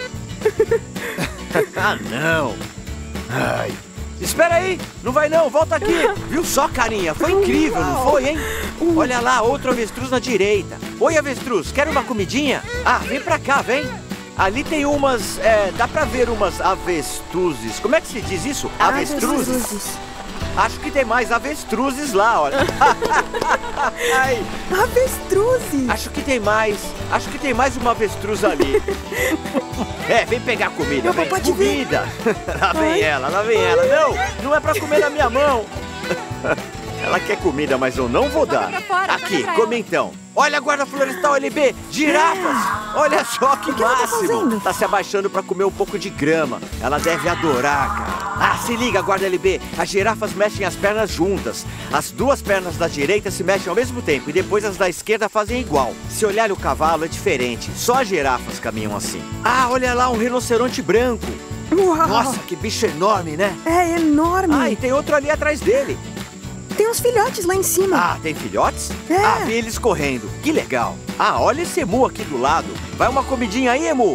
Ah, não! Ai! Espera aí! Não vai não, volta aqui! Viu só, carinha? Foi incrível, não foi, hein? Olha lá, outro avestruz na direita. Oi, avestruz, quer uma comidinha? Ah, vem pra cá, vem! Ali tem umas, é, dá pra ver umas avestruzes. Como é que se diz isso? Avestruzes? Avestruzes. Acho que tem mais avestruzes lá, olha. Ai. Avestruzes? Acho que tem mais. Acho que tem mais uma avestruz ali. É, vem pegar comida, vem. pode Comida. Lá vem Ai. ela, lá vem ela. Não, não é pra comer na minha mão. Ela quer comida, mas eu não vou dar. pra fora, Aqui, joga pra come então. Olha a guarda florestal L B, girafas. Olha só que que ela tá máximo. fazendo? Tá se abaixando pra comer um pouco de grama. Ela deve adorar, cara. Ah, se liga, guarda L B. As girafas mexem as pernas juntas. As duas pernas da direita se mexem ao mesmo tempo e depois as da esquerda fazem igual. Se olhar o cavalo é diferente. Só as girafas caminham assim. Ah, olha lá, um rinoceronte branco. Uau! Nossa, que bicho enorme, né? É enorme! Ah, e tem outro ali atrás dele. Tem uns filhotes lá em cima. Ah, tem filhotes? É. Ah, vi eles correndo. Que legal. Ah, olha esse emu aqui do lado. Vai uma comidinha aí, emu?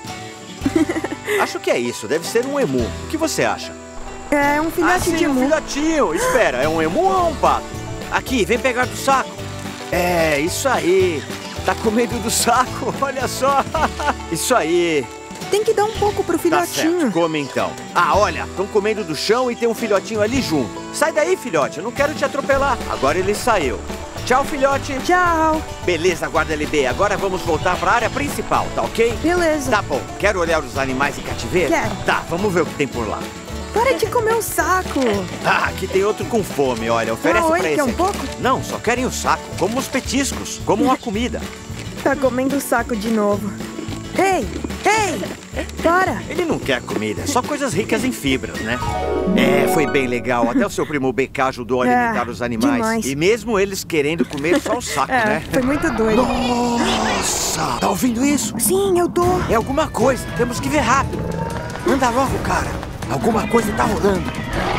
Acho que é isso. Deve ser um emu. O que você acha? É um Ah, filhote sim, de um emu. filhotinho. Espera, é um emu ou é um pato? Aqui, vem pegar do saco. É, isso aí. Tá comendo do saco, olha só. Isso aí. Tem que dar um pouco pro Tá certo, filhotinho. come então. Ah, olha, estão comendo do chão e tem um filhotinho ali junto. Sai daí, filhote, eu não quero te atropelar. Agora ele saiu. Tchau, filhote. Tchau. Beleza, guarda L B, agora vamos voltar pra área principal, tá ok? Beleza. Tá bom, quer olhar os animais em cativeiro? Quero. Tá, vamos ver o que tem por lá. Para de comer o saco. Ah, aqui tem outro com fome, olha, oferece Ah, oi, pra esse quer um aqui. pouco? Não, só querem o saco, como os petiscos, como uma comida. Tá comendo o saco de novo. Ei, ei, para. Ele não quer comida, é só coisas ricas em fibras, né? É, foi bem legal. Até o seu primo B K ajudou a alimentar É, os animais. demais. E mesmo eles querendo comer só o saco, É, né? foi muito doido. Nossa! Tá ouvindo isso? Sim, eu tô. É alguma coisa. Temos que ver rápido. Anda logo, cara. Alguma coisa tá rolando.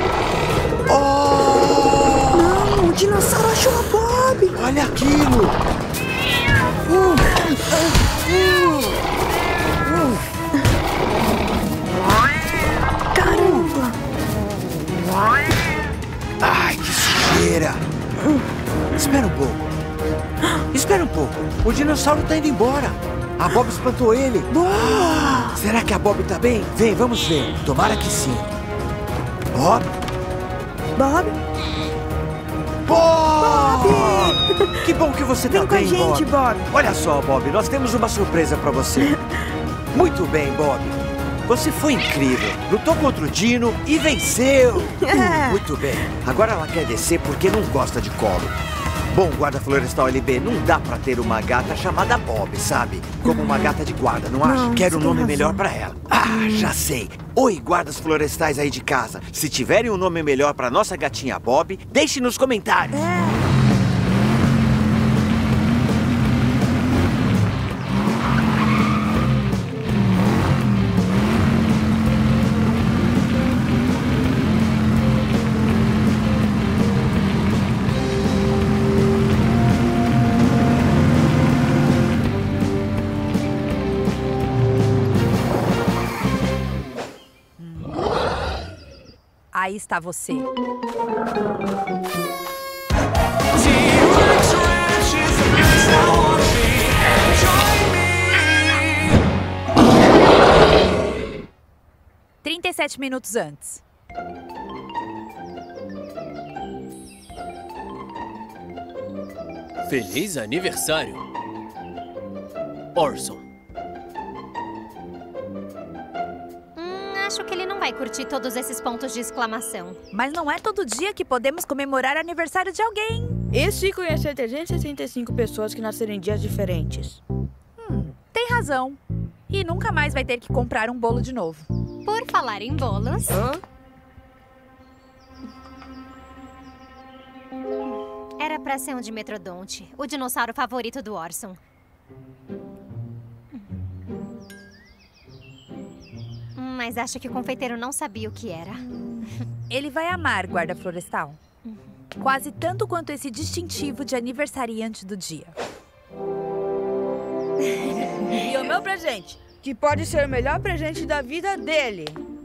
Oh! Não, o dinossauro achou a Bob. Olha aquilo! Uh, uh, uh. Caramba. Ai, que sujeira! Espera um pouco. Espera um pouco. O dinossauro tá indo embora. A Bob espantou ele. Boa! Será que a Bob tá bem? Vem, vamos ver. Tomara que sim. Bob? Bob? Bob! Que bom que você tá Vem com a bem, gente, Bob. Olha só, Bob, nós temos uma surpresa pra você. Muito bem, Bob. Você foi incrível. Lutou contra o Dino e venceu. É. Muito bem. Agora ela quer descer porque não gosta de colo. Bom, guarda florestal L B, não dá pra ter uma gata chamada Bob, sabe? Como uma gata de guarda, não acha? Não, Quero um você tem nome razão. melhor pra ela. Ah, já sei. Oi, guardas florestais aí de casa. Se tiverem um nome melhor pra nossa gatinha Bob, deixe nos comentários. Aí está você. Trinta e sete minutos antes. Feliz aniversário, Orson. Hum, acho que ele não vai curtir todos esses pontos de exclamação. Mas não é todo dia que podemos comemorar aniversário de alguém. E se conhecer trezentas e sessenta e cinco pessoas que nasceram em dias diferentes? Hum, tem razão. E nunca mais vai ter que comprar um bolo de novo. Por falar em bolos... Hã? Era pra ser um Dimetrodonte, o dinossauro favorito do Orson. Mas acho que o confeiteiro não sabia o que era. Ele vai amar guarda florestal. Quase tanto quanto esse distintivo de aniversariante do dia. E o meu presente, que pode ser o melhor presente da vida dele.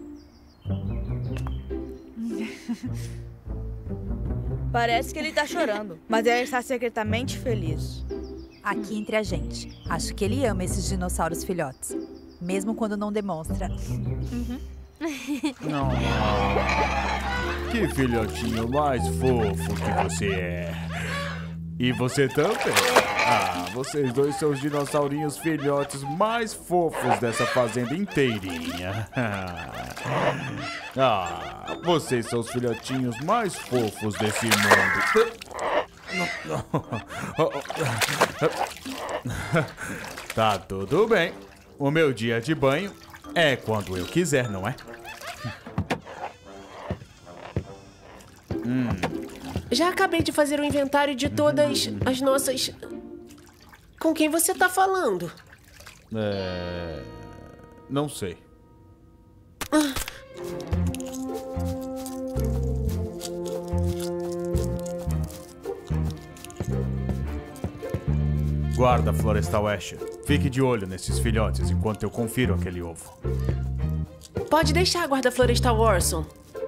Parece que ele tá chorando, mas ele está secretamente feliz. Aqui entre a gente, acho que ele ama esses dinossauros filhotes. Mesmo quando não demonstra. Uhum. Não. Que filhotinho mais fofo que você é. E você também. Ah, vocês dois são os dinossaurinhos filhotes mais fofos dessa fazenda inteirinha. Ah, vocês são os filhotinhos mais fofos desse mundo. Tá tudo bem. O meu dia de banho é quando eu quiser, não é? Hum. Já acabei de fazer o inventário de todas as nossas... Com quem você tá falando? É... Não sei. Ah. Guarda florestal Asher. Fique de olho nesses filhotes enquanto eu confiro aquele ovo. Pode deixar, guarda florestal Orson.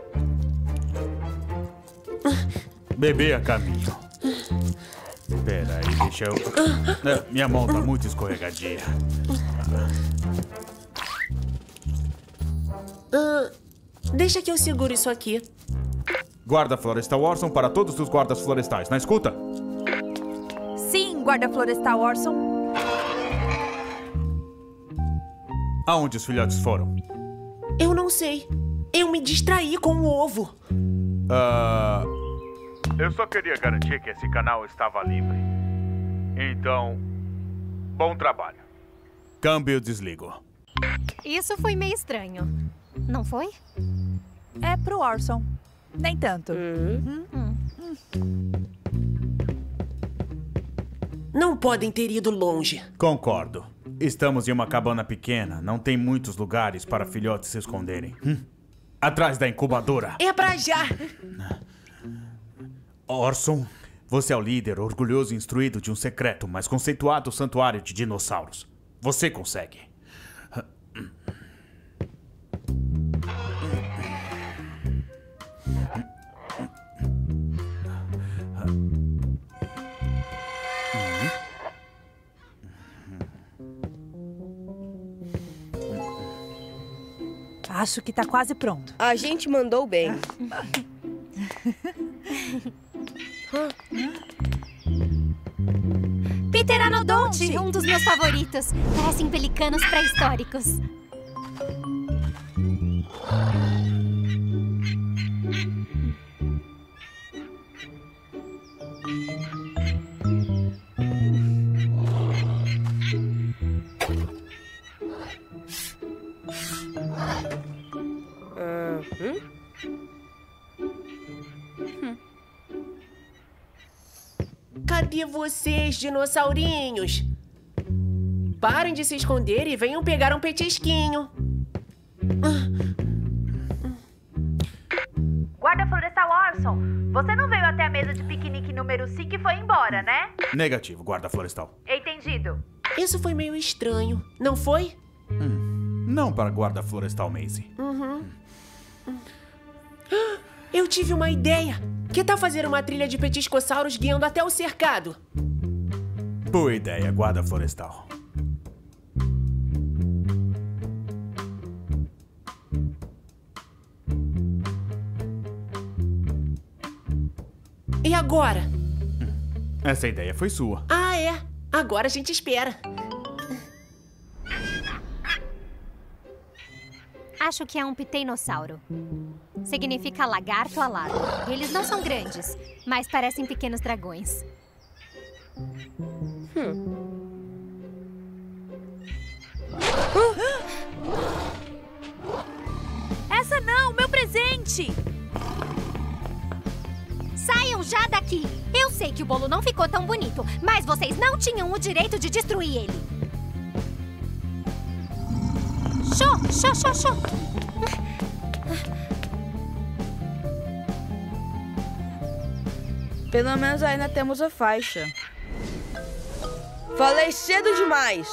Bebê a caminho. Pera aí, deixa eu... Minha mão tá muito escorregadia. Ah, deixa que eu seguro isso aqui. Guarda florestal Orson para todos os guardas florestais. Na escuta? Sim, guarda florestal Orson. Aonde os filhotes foram? Eu não sei. Eu me distraí com o ovo. Ah... Eu só queria garantir que esse canal estava livre. Então, bom trabalho. Câmbio desligo. Isso foi meio estranho. Não foi? É pro Orson. Nem tanto. Hum. Hum. Hum. Não podem ter ido longe. Concordo. Estamos em uma cabana pequena. Não tem muitos lugares para filhotes se esconderem. Hum? Atrás da incubadora. É pra já! Orson, você é o líder orgulhoso e instruído de um secreto, mas conceituado santuário de dinossauros. Você consegue. Acho que tá quase pronto. A gente mandou bem. Pteranodonte, um dos meus favoritos. Parecem pelicanos pré-históricos. Cadê vocês, dinossaurinhos? Parem de se esconder e venham pegar um petisquinho. Guarda florestal Orson, você não veio até a mesa de piquenique número cinco e foi embora, né? Negativo, guarda florestal. Entendido. Isso foi meio estranho, não foi? Hum, não para guarda florestal Maisie. Uhum. Eu tive uma ideia. Que tal fazer uma trilha de petiscossauros guiando até o cercado? Boa ideia, guarda florestal. E agora? Essa ideia foi sua. Ah, é. Agora a gente espera. Acho que é um pteinossauro. Significa lagarto alado. Eles não são grandes, mas parecem pequenos dragões. Hum. Essa não, meu presente! Saiam já daqui! Eu sei que o bolo não ficou tão bonito, mas vocês não tinham o direito de destruir ele. Show, show, show, show. Pelo menos ainda temos a faixa. Falei cedo demais.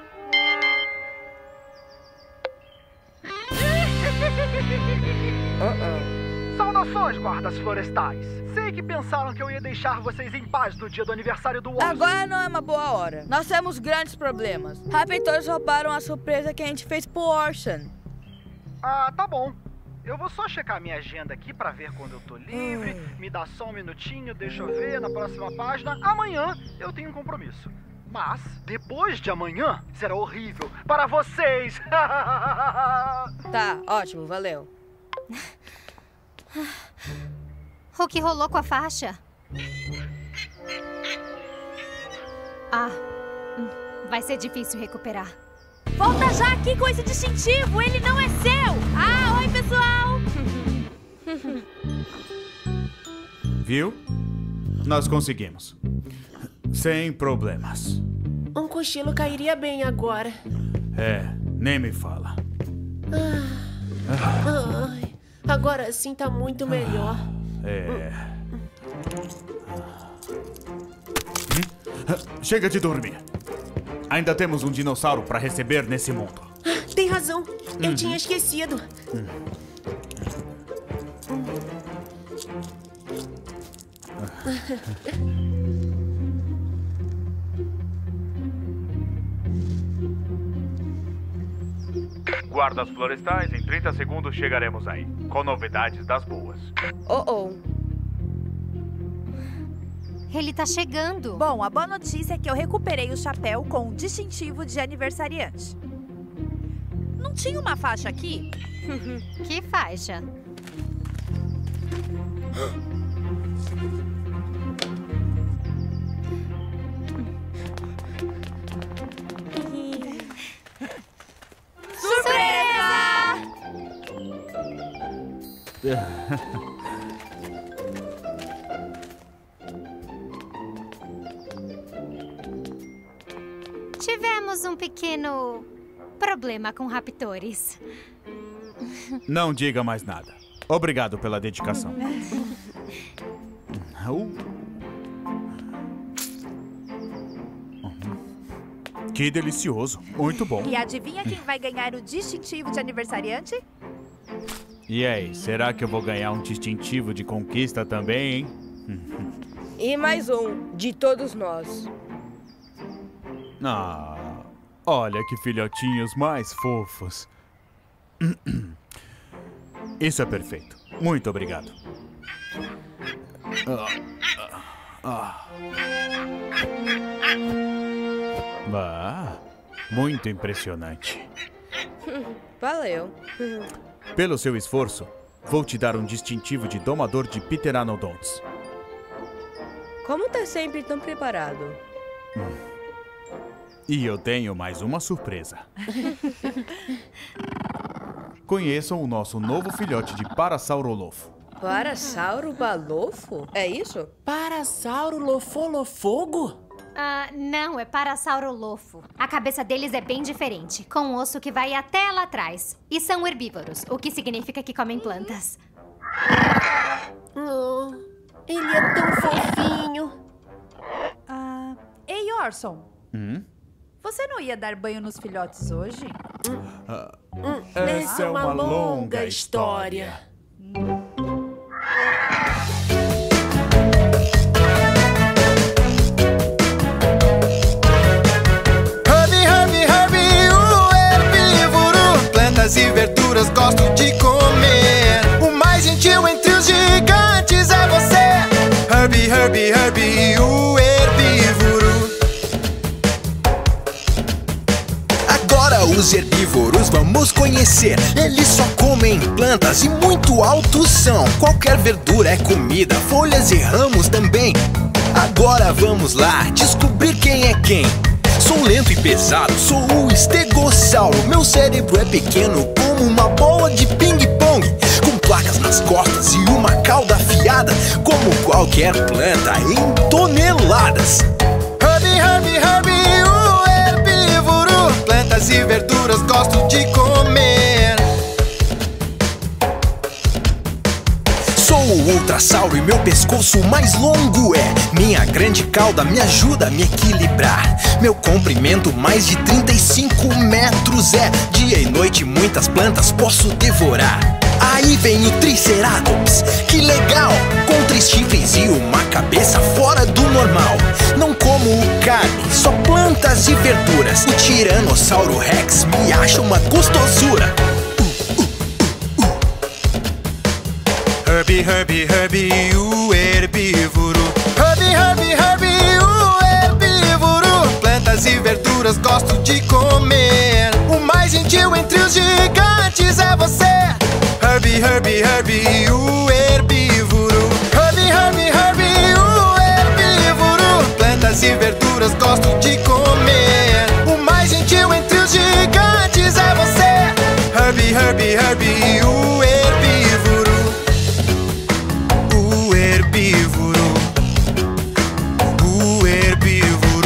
Uh-oh. Saudações, guardas florestais. Sei que pensaram que eu ia deixar vocês em paz no dia do aniversário do Orson. Agora não é uma boa hora. Nós temos grandes problemas. Raptors roubaram a surpresa que a gente fez pro Orson. Ah, tá bom. Eu vou só checar minha agenda aqui pra ver quando eu tô livre. Hum. Me dá só um minutinho, deixa eu ver na próxima página. Amanhã eu tenho um compromisso. Mas, depois de amanhã, será horrível para vocês. Tá, ótimo, valeu. O que rolou com a faixa? Ah, vai ser difícil recuperar. Volta já aqui com esse distintivo, ele não é seu! Ah, oi, pessoal! Viu? Nós conseguimos. Sem problemas. Um cochilo cairia bem agora. É, nem me fala. Ah, ai, agora sim tá muito melhor. É. Chega de dormir. Ainda temos um dinossauro para receber nesse mundo. Tem razão. Eu Uhum. tinha esquecido. Guardas florestais, em trinta segundos chegaremos aí, com novidades das boas. Oh, oh. Ele tá chegando. Bom, a boa notícia é que eu recuperei o chapéu com o distintivo de aniversariante. Não tinha uma faixa aqui? Que faixa? Tivemos um pequeno problema com raptores. Não diga mais nada. Obrigado pela dedicação. Uh. Que delicioso. Muito bom. E adivinha quem vai ganhar o distintivo de aniversariante? E aí, será que eu vou ganhar um distintivo de conquista também, hein? E mais um, de todos nós. Ah, olha que filhotinhos mais fofos. Isso é perfeito. Muito obrigado. Ah, ah, ah, muito impressionante. Valeu. Pelo seu esforço, vou te dar um distintivo de domador de pteranodontes. Como tá sempre tão preparado? Hum. E eu tenho mais uma surpresa. Conheçam o nosso novo filhote de Parasaurolofo. Parasauro balofo? É isso? Parasauro lofolofogo? Ah, não, é Parasaurolofo. A cabeça deles é bem diferente, com um osso que vai até lá atrás. E são herbívoros, o que significa que comem plantas. Oh, ele é tão fofinho. Ah, ei, Orson. Hum? Você não ia dar banho nos filhotes hoje? Ah, essa é uma, uma longa história. Herbie, Herbie, Herbie, o herbívoro. Plantas e verduras gosto de comer. O mais gentil entre os gigantes é você. Herbie, Herbie, Herbie, o herbívoro. Agora os herbívoros vamos conhecer. Eles só comem plantas e muito altos são. Qualquer verdura é comida, folhas e ramos também. Agora vamos lá descobrir quem é quem. Sou lento e pesado, sou o estegossauro. Meu cérebro é pequeno como uma bola de ping-pong, com placas nas costas e uma cauda afiada, como qualquer planta em toneladas. Herbie, Herbie, Herbie, o herbívoro. Plantas Plantas e verduras gosto de comer. Sou o ultrassauro e meu pescoço mais longo é. Minha grande cauda me ajuda a me equilibrar. Meu comprimento mais de trinta e cinco metros é. Dia e noite muitas plantas posso devorar. Aí vem o Triceratops, que legal! Com três chifres e uma cabeça fora do normal. Não como carne, só plantas e verduras. O Tiranossauro Rex me acha uma gostosura. Herbie, Herbie, Herbie, o herbívoro. Herbie, Herbie, Herbie, o herbívoro. Plantas e verduras gosto de comer. O mais gentil entre os gigantes é você. Herbie, Herbie, Herbie, o herbívoro. Herbie, Herbie, Herbie, o herbívoro. Plantas e verduras gosto de comer. O mais gentil entre os gigantes é você. Herbie, Herbie, Herbie, o herbívoro. O herbívoro. O herbívoro.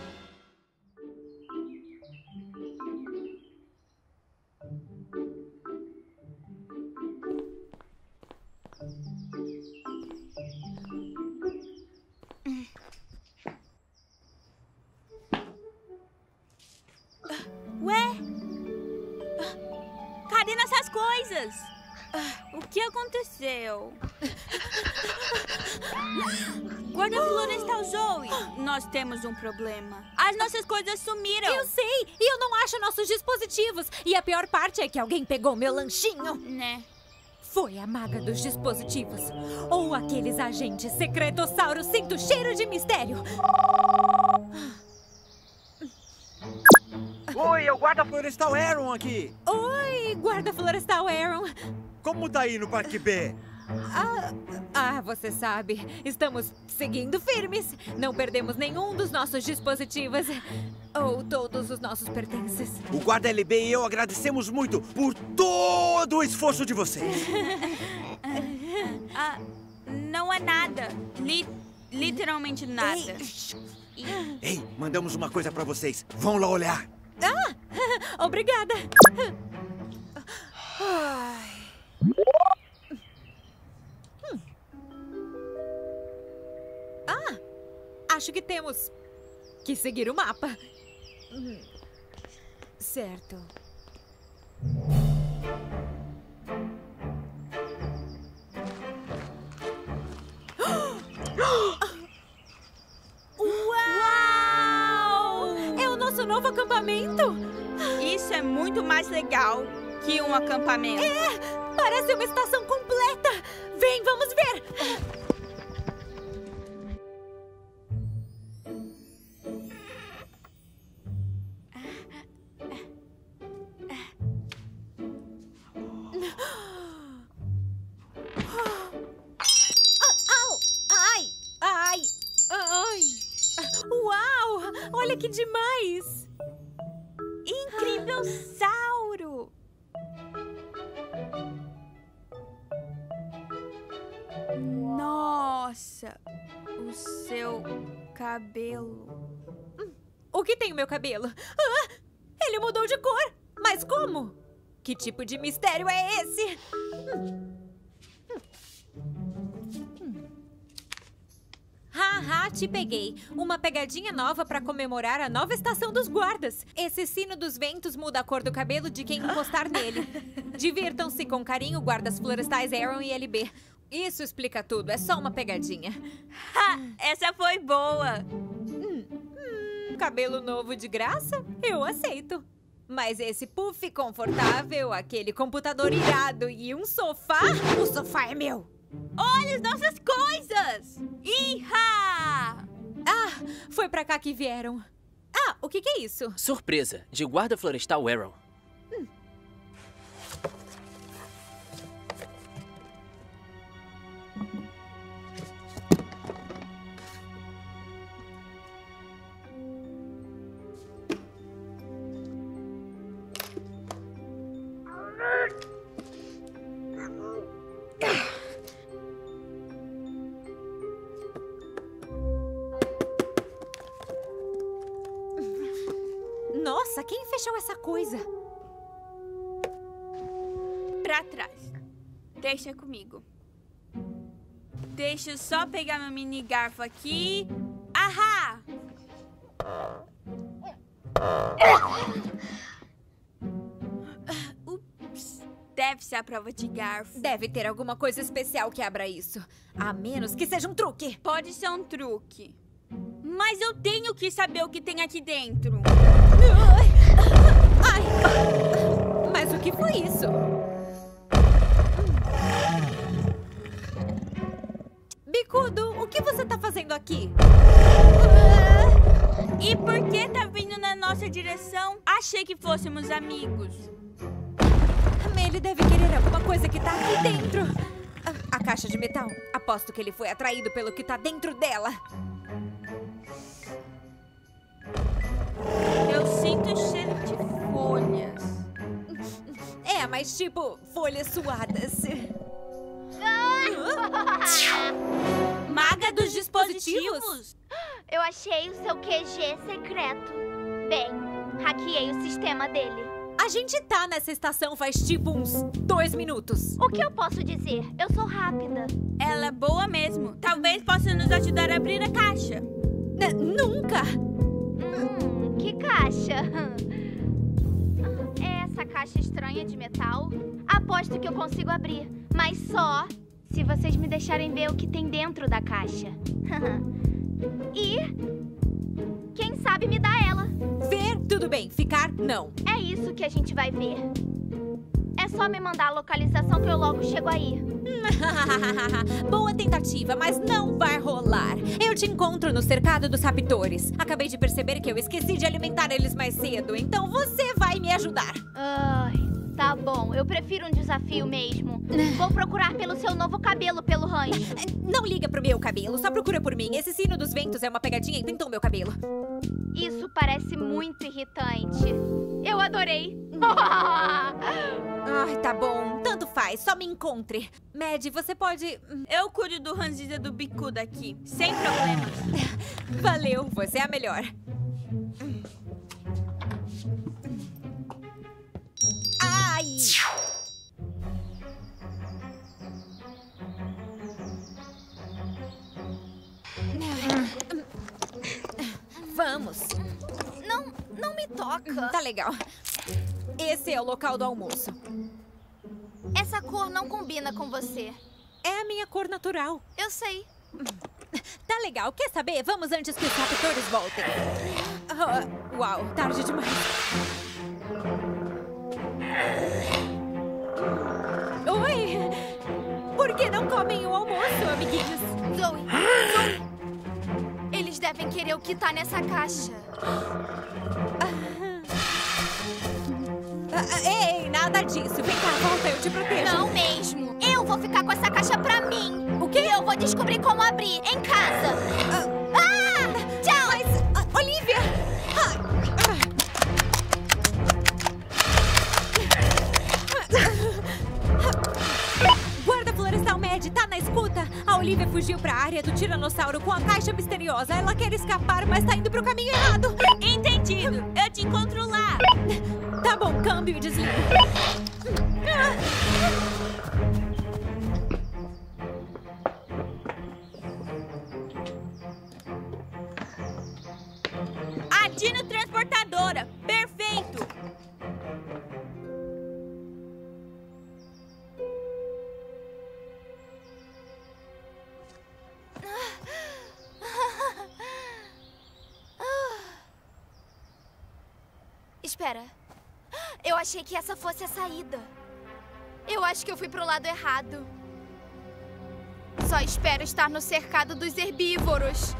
Ué? Cadê nossas coisas? O que aconteceu? Guarda florestal Zoe, nós temos um problema. As nossas coisas sumiram. Eu sei, e eu não acho nossos dispositivos. E a pior parte é que alguém pegou meu lanchinho. Né? Foi a maga dos dispositivos. Ou aqueles agentes secretossauros. Sinto cheiro de mistério. Oi, é o guarda florestal Aaron aqui. Oi, guarda florestal Aaron. Como tá aí no Parque B? Ah, ah, você sabe, estamos seguindo firmes. Não perdemos nenhum dos nossos dispositivos. Ou todos os nossos pertences. O guarda L B e eu agradecemos muito por todo o esforço de vocês. Ah, não é nada. Li literalmente nada. Ei, Ei, mandamos uma coisa pra vocês. Vão lá olhar. Ah, obrigada. Ai. Hum. Ah, acho que temos que seguir o mapa. Hum. Certo. Uau! É o nosso novo acampamento? Isso é muito mais legal que um acampamento. É! Parece uma estação completa! Vem, vamos ver! Au! Ai! Ai! Ai! Uau! Olha que demais! Incrível sauro! Nossa! O seu cabelo. O que tem o meu cabelo? Ah, ele mudou de cor! Mas como? Que tipo de mistério é esse? Hum. Haha, te peguei. Uma pegadinha nova pra comemorar a nova estação dos guardas. Esse sino dos ventos muda a cor do cabelo de quem encostar nele. Divirtam-se com carinho, guardas florestais Aaron e L B. Isso explica tudo, é só uma pegadinha. Ha! Essa foi boa! Hum, hum, cabelo novo de graça? Eu aceito. Mas esse puff confortável, aquele computador irado e um sofá? O sofá é meu! Olha as nossas coisas! Iha! Ah, foi pra cá que vieram. Ah, o que que é isso? Surpresa, de guarda florestal Aaron. Hum. Nossa, Nossa, quem fechou essa coisa? Pra trás. Deixa comigo. Deixa eu só pegar meu mini garfo aqui. Ahá! Ups. Deve ser a prova de garfo. Deve ter alguma coisa especial que abra isso. A menos que seja um truque. Pode ser um truque. Mas eu tenho que saber o que tem aqui dentro. Ai! Mas o que foi isso? Bicudo, o que você tá fazendo aqui? E por que tá vindo na nossa direção? Achei que fôssemos amigos. Ele deve querer alguma coisa que tá aqui dentro. A, a caixa de metal. Aposto que ele foi atraído pelo que tá dentro dela. Eu sinto cheiro de folhas. É, mas tipo, folhas suadas. Maga dos dispositivos? Eu achei o seu Q G secreto. Bem, hackeei o sistema dele. A gente tá nessa estação faz tipo uns dois minutos. O que eu posso dizer? Eu sou rápida. Ela é boa mesmo. Talvez possa nos ajudar a abrir a caixa. N- nunca! Hum, que caixa? É essa caixa estranha de metal? Aposto que eu consigo abrir, mas só se vocês me deixarem ver o que tem dentro da caixa. E quem sabe me dá ela. Ver, tudo bem. Ficar, não. É isso que a gente vai ver. É só me mandar a localização que eu logo chego aí. Boa tentativa, mas não vai rolar. Eu te encontro no cercado dos raptores. Acabei de perceber que eu esqueci de alimentar eles mais cedo, então você vai me ajudar. Ai, tá bom. Eu prefiro um desafio mesmo. Vou procurar pelo seu novo cabelo pelo rancho. Não liga pro meu cabelo, só procura por mim. Esse sino dos ventos é uma pegadinha e pintou meu cabelo. Isso parece muito irritante. Eu adorei. Ai, tá bom. Tanto faz, só me encontre. Mad, você pode... Eu cuido do ranzinza do bicudo aqui, sem problemas. Valeu, você é a melhor. Ai! Vamos. Não, não me toca. Tá legal. Esse é o local do almoço. Essa cor não combina com você. É a minha cor natural. Eu sei. Tá legal. Quer saber? Vamos antes que os raptores voltem. Oh, uau, tarde demais. Oi! Por que não comem o almoço, amiguinhos? Zoe! Zoe! Eles devem querer o que tá nessa caixa. Ei, nada disso. Vem cá, volta, eu te protejo. Não mesmo. Eu vou ficar com essa caixa pra mim. O quê? E eu vou descobrir como abrir em casa. Ah! ah tchau! Mas, uh, Olivia! Guarda florestal Mad, tá na escuta? A Olivia fugiu pra área do tiranossauro com a caixa misteriosa. Ela quer escapar, mas tá indo pro caminho errado. Entendido. Eu te encontro lá. Tá bom, câmbio e desligo. A Dino Transportadora. Perfeito. Espera. Eu achei que essa fosse a saída. Eu acho que eu fui pro lado errado. Só espero estar no cercado dos herbívoros.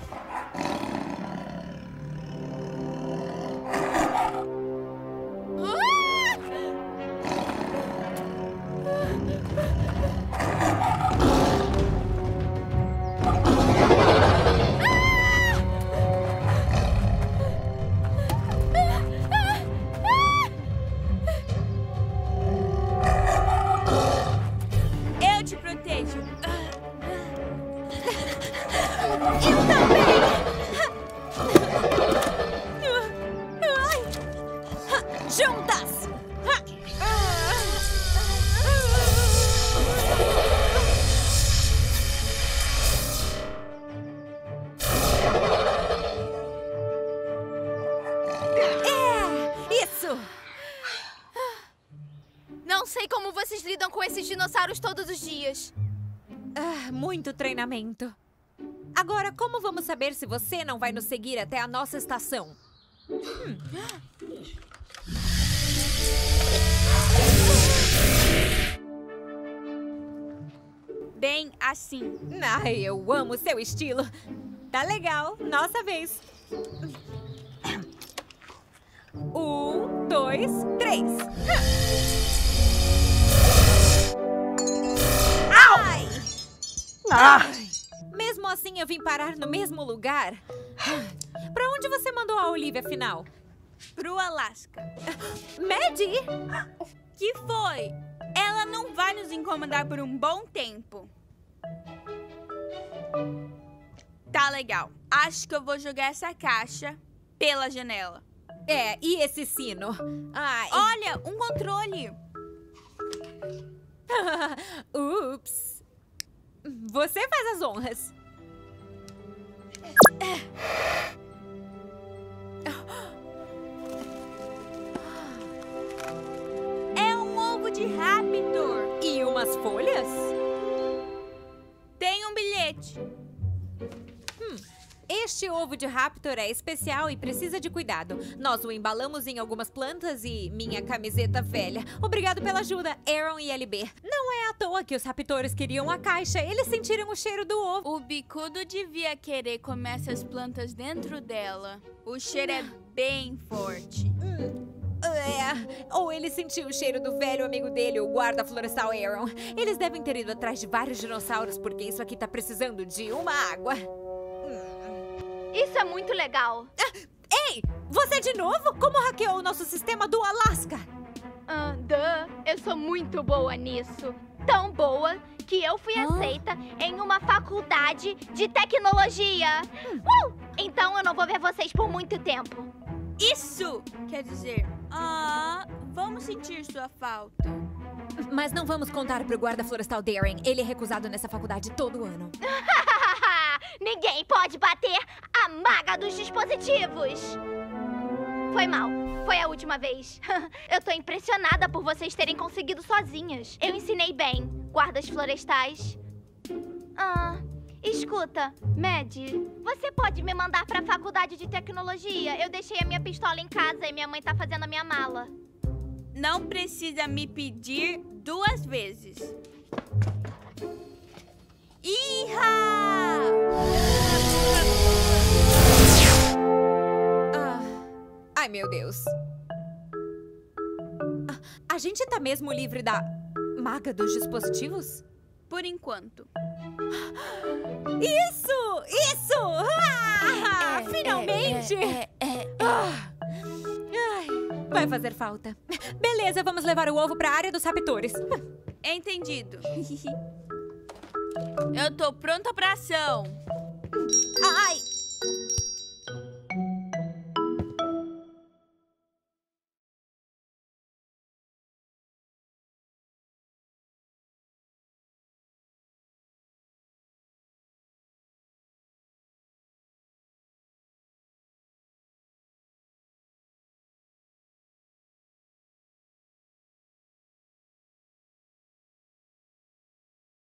Eu te protejo. Eu também! todos os dias. Ah, muito treinamento. Agora, como vamos saber se você não vai nos seguir até a nossa estação? Hum. Bem assim. Ai, eu amo seu estilo. Tá legal, nossa vez. Um, dois, três. Ai! Ah! Ai! Mesmo assim, eu vim parar no mesmo lugar. Pra onde você mandou a Olivia, afinal? Pro Alasca. Maddie? Que foi? Ela não vai nos incomodar por um bom tempo. Tá legal. Acho que eu vou jogar essa caixa pela janela. É, e esse sino? Ai. Olha, um controle. Ups. Você faz as honras. É um ovo de Raptor. E umas folhas? Tem um bilhete. Hum, este ovo de Raptor é especial e precisa de cuidado. Nós o embalamos em algumas plantas e minha camiseta velha. Obrigado pela ajuda, Aaron e L B. Não é à toa que os raptores queriam a caixa. Eles sentiram o cheiro do ovo. O bicudo devia querer comer essas plantas dentro dela. O cheiro é bem forte. Hum. É, ou ele sentiu o cheiro do velho amigo dele, o guarda florestal Aaron. Eles devem ter ido atrás de vários dinossauros, porque isso aqui tá precisando de uma água. Isso é muito legal. Ah, ei, você de novo? Como hackeou o nosso sistema do Alasca? Ah, duh, eu sou muito boa nisso. Tão boa que eu fui aceita em uma faculdade de tecnologia. Hum. Uh! Então eu não vou ver vocês por muito tempo. Isso quer dizer, ah, vamos sentir sua falta. Mas não vamos contar pro guarda florestal Darren. Ele é recusado nessa faculdade todo ano. Ninguém pode bater a maga dos dispositivos. Foi mal. Foi a última vez. Eu tô impressionada por vocês terem conseguido sozinhas. Eu ensinei bem, guardas florestais. Ah... Escuta, Maddie, você pode me mandar pra faculdade de tecnologia? Eu deixei a minha pistola em casa e minha mãe tá fazendo a minha mala. Não precisa me pedir duas vezes. Iha! Ah, ai, meu Deus. Ah, a gente tá mesmo livre da maga dos dispositivos? Por enquanto. Isso! Isso! Ah, é, finalmente! É, é, é, é. Ah, ai, vai fazer falta. Beleza, vamos levar o ovo para a área dos raptores. Entendido. Eu tô pronta pra ação. Ai!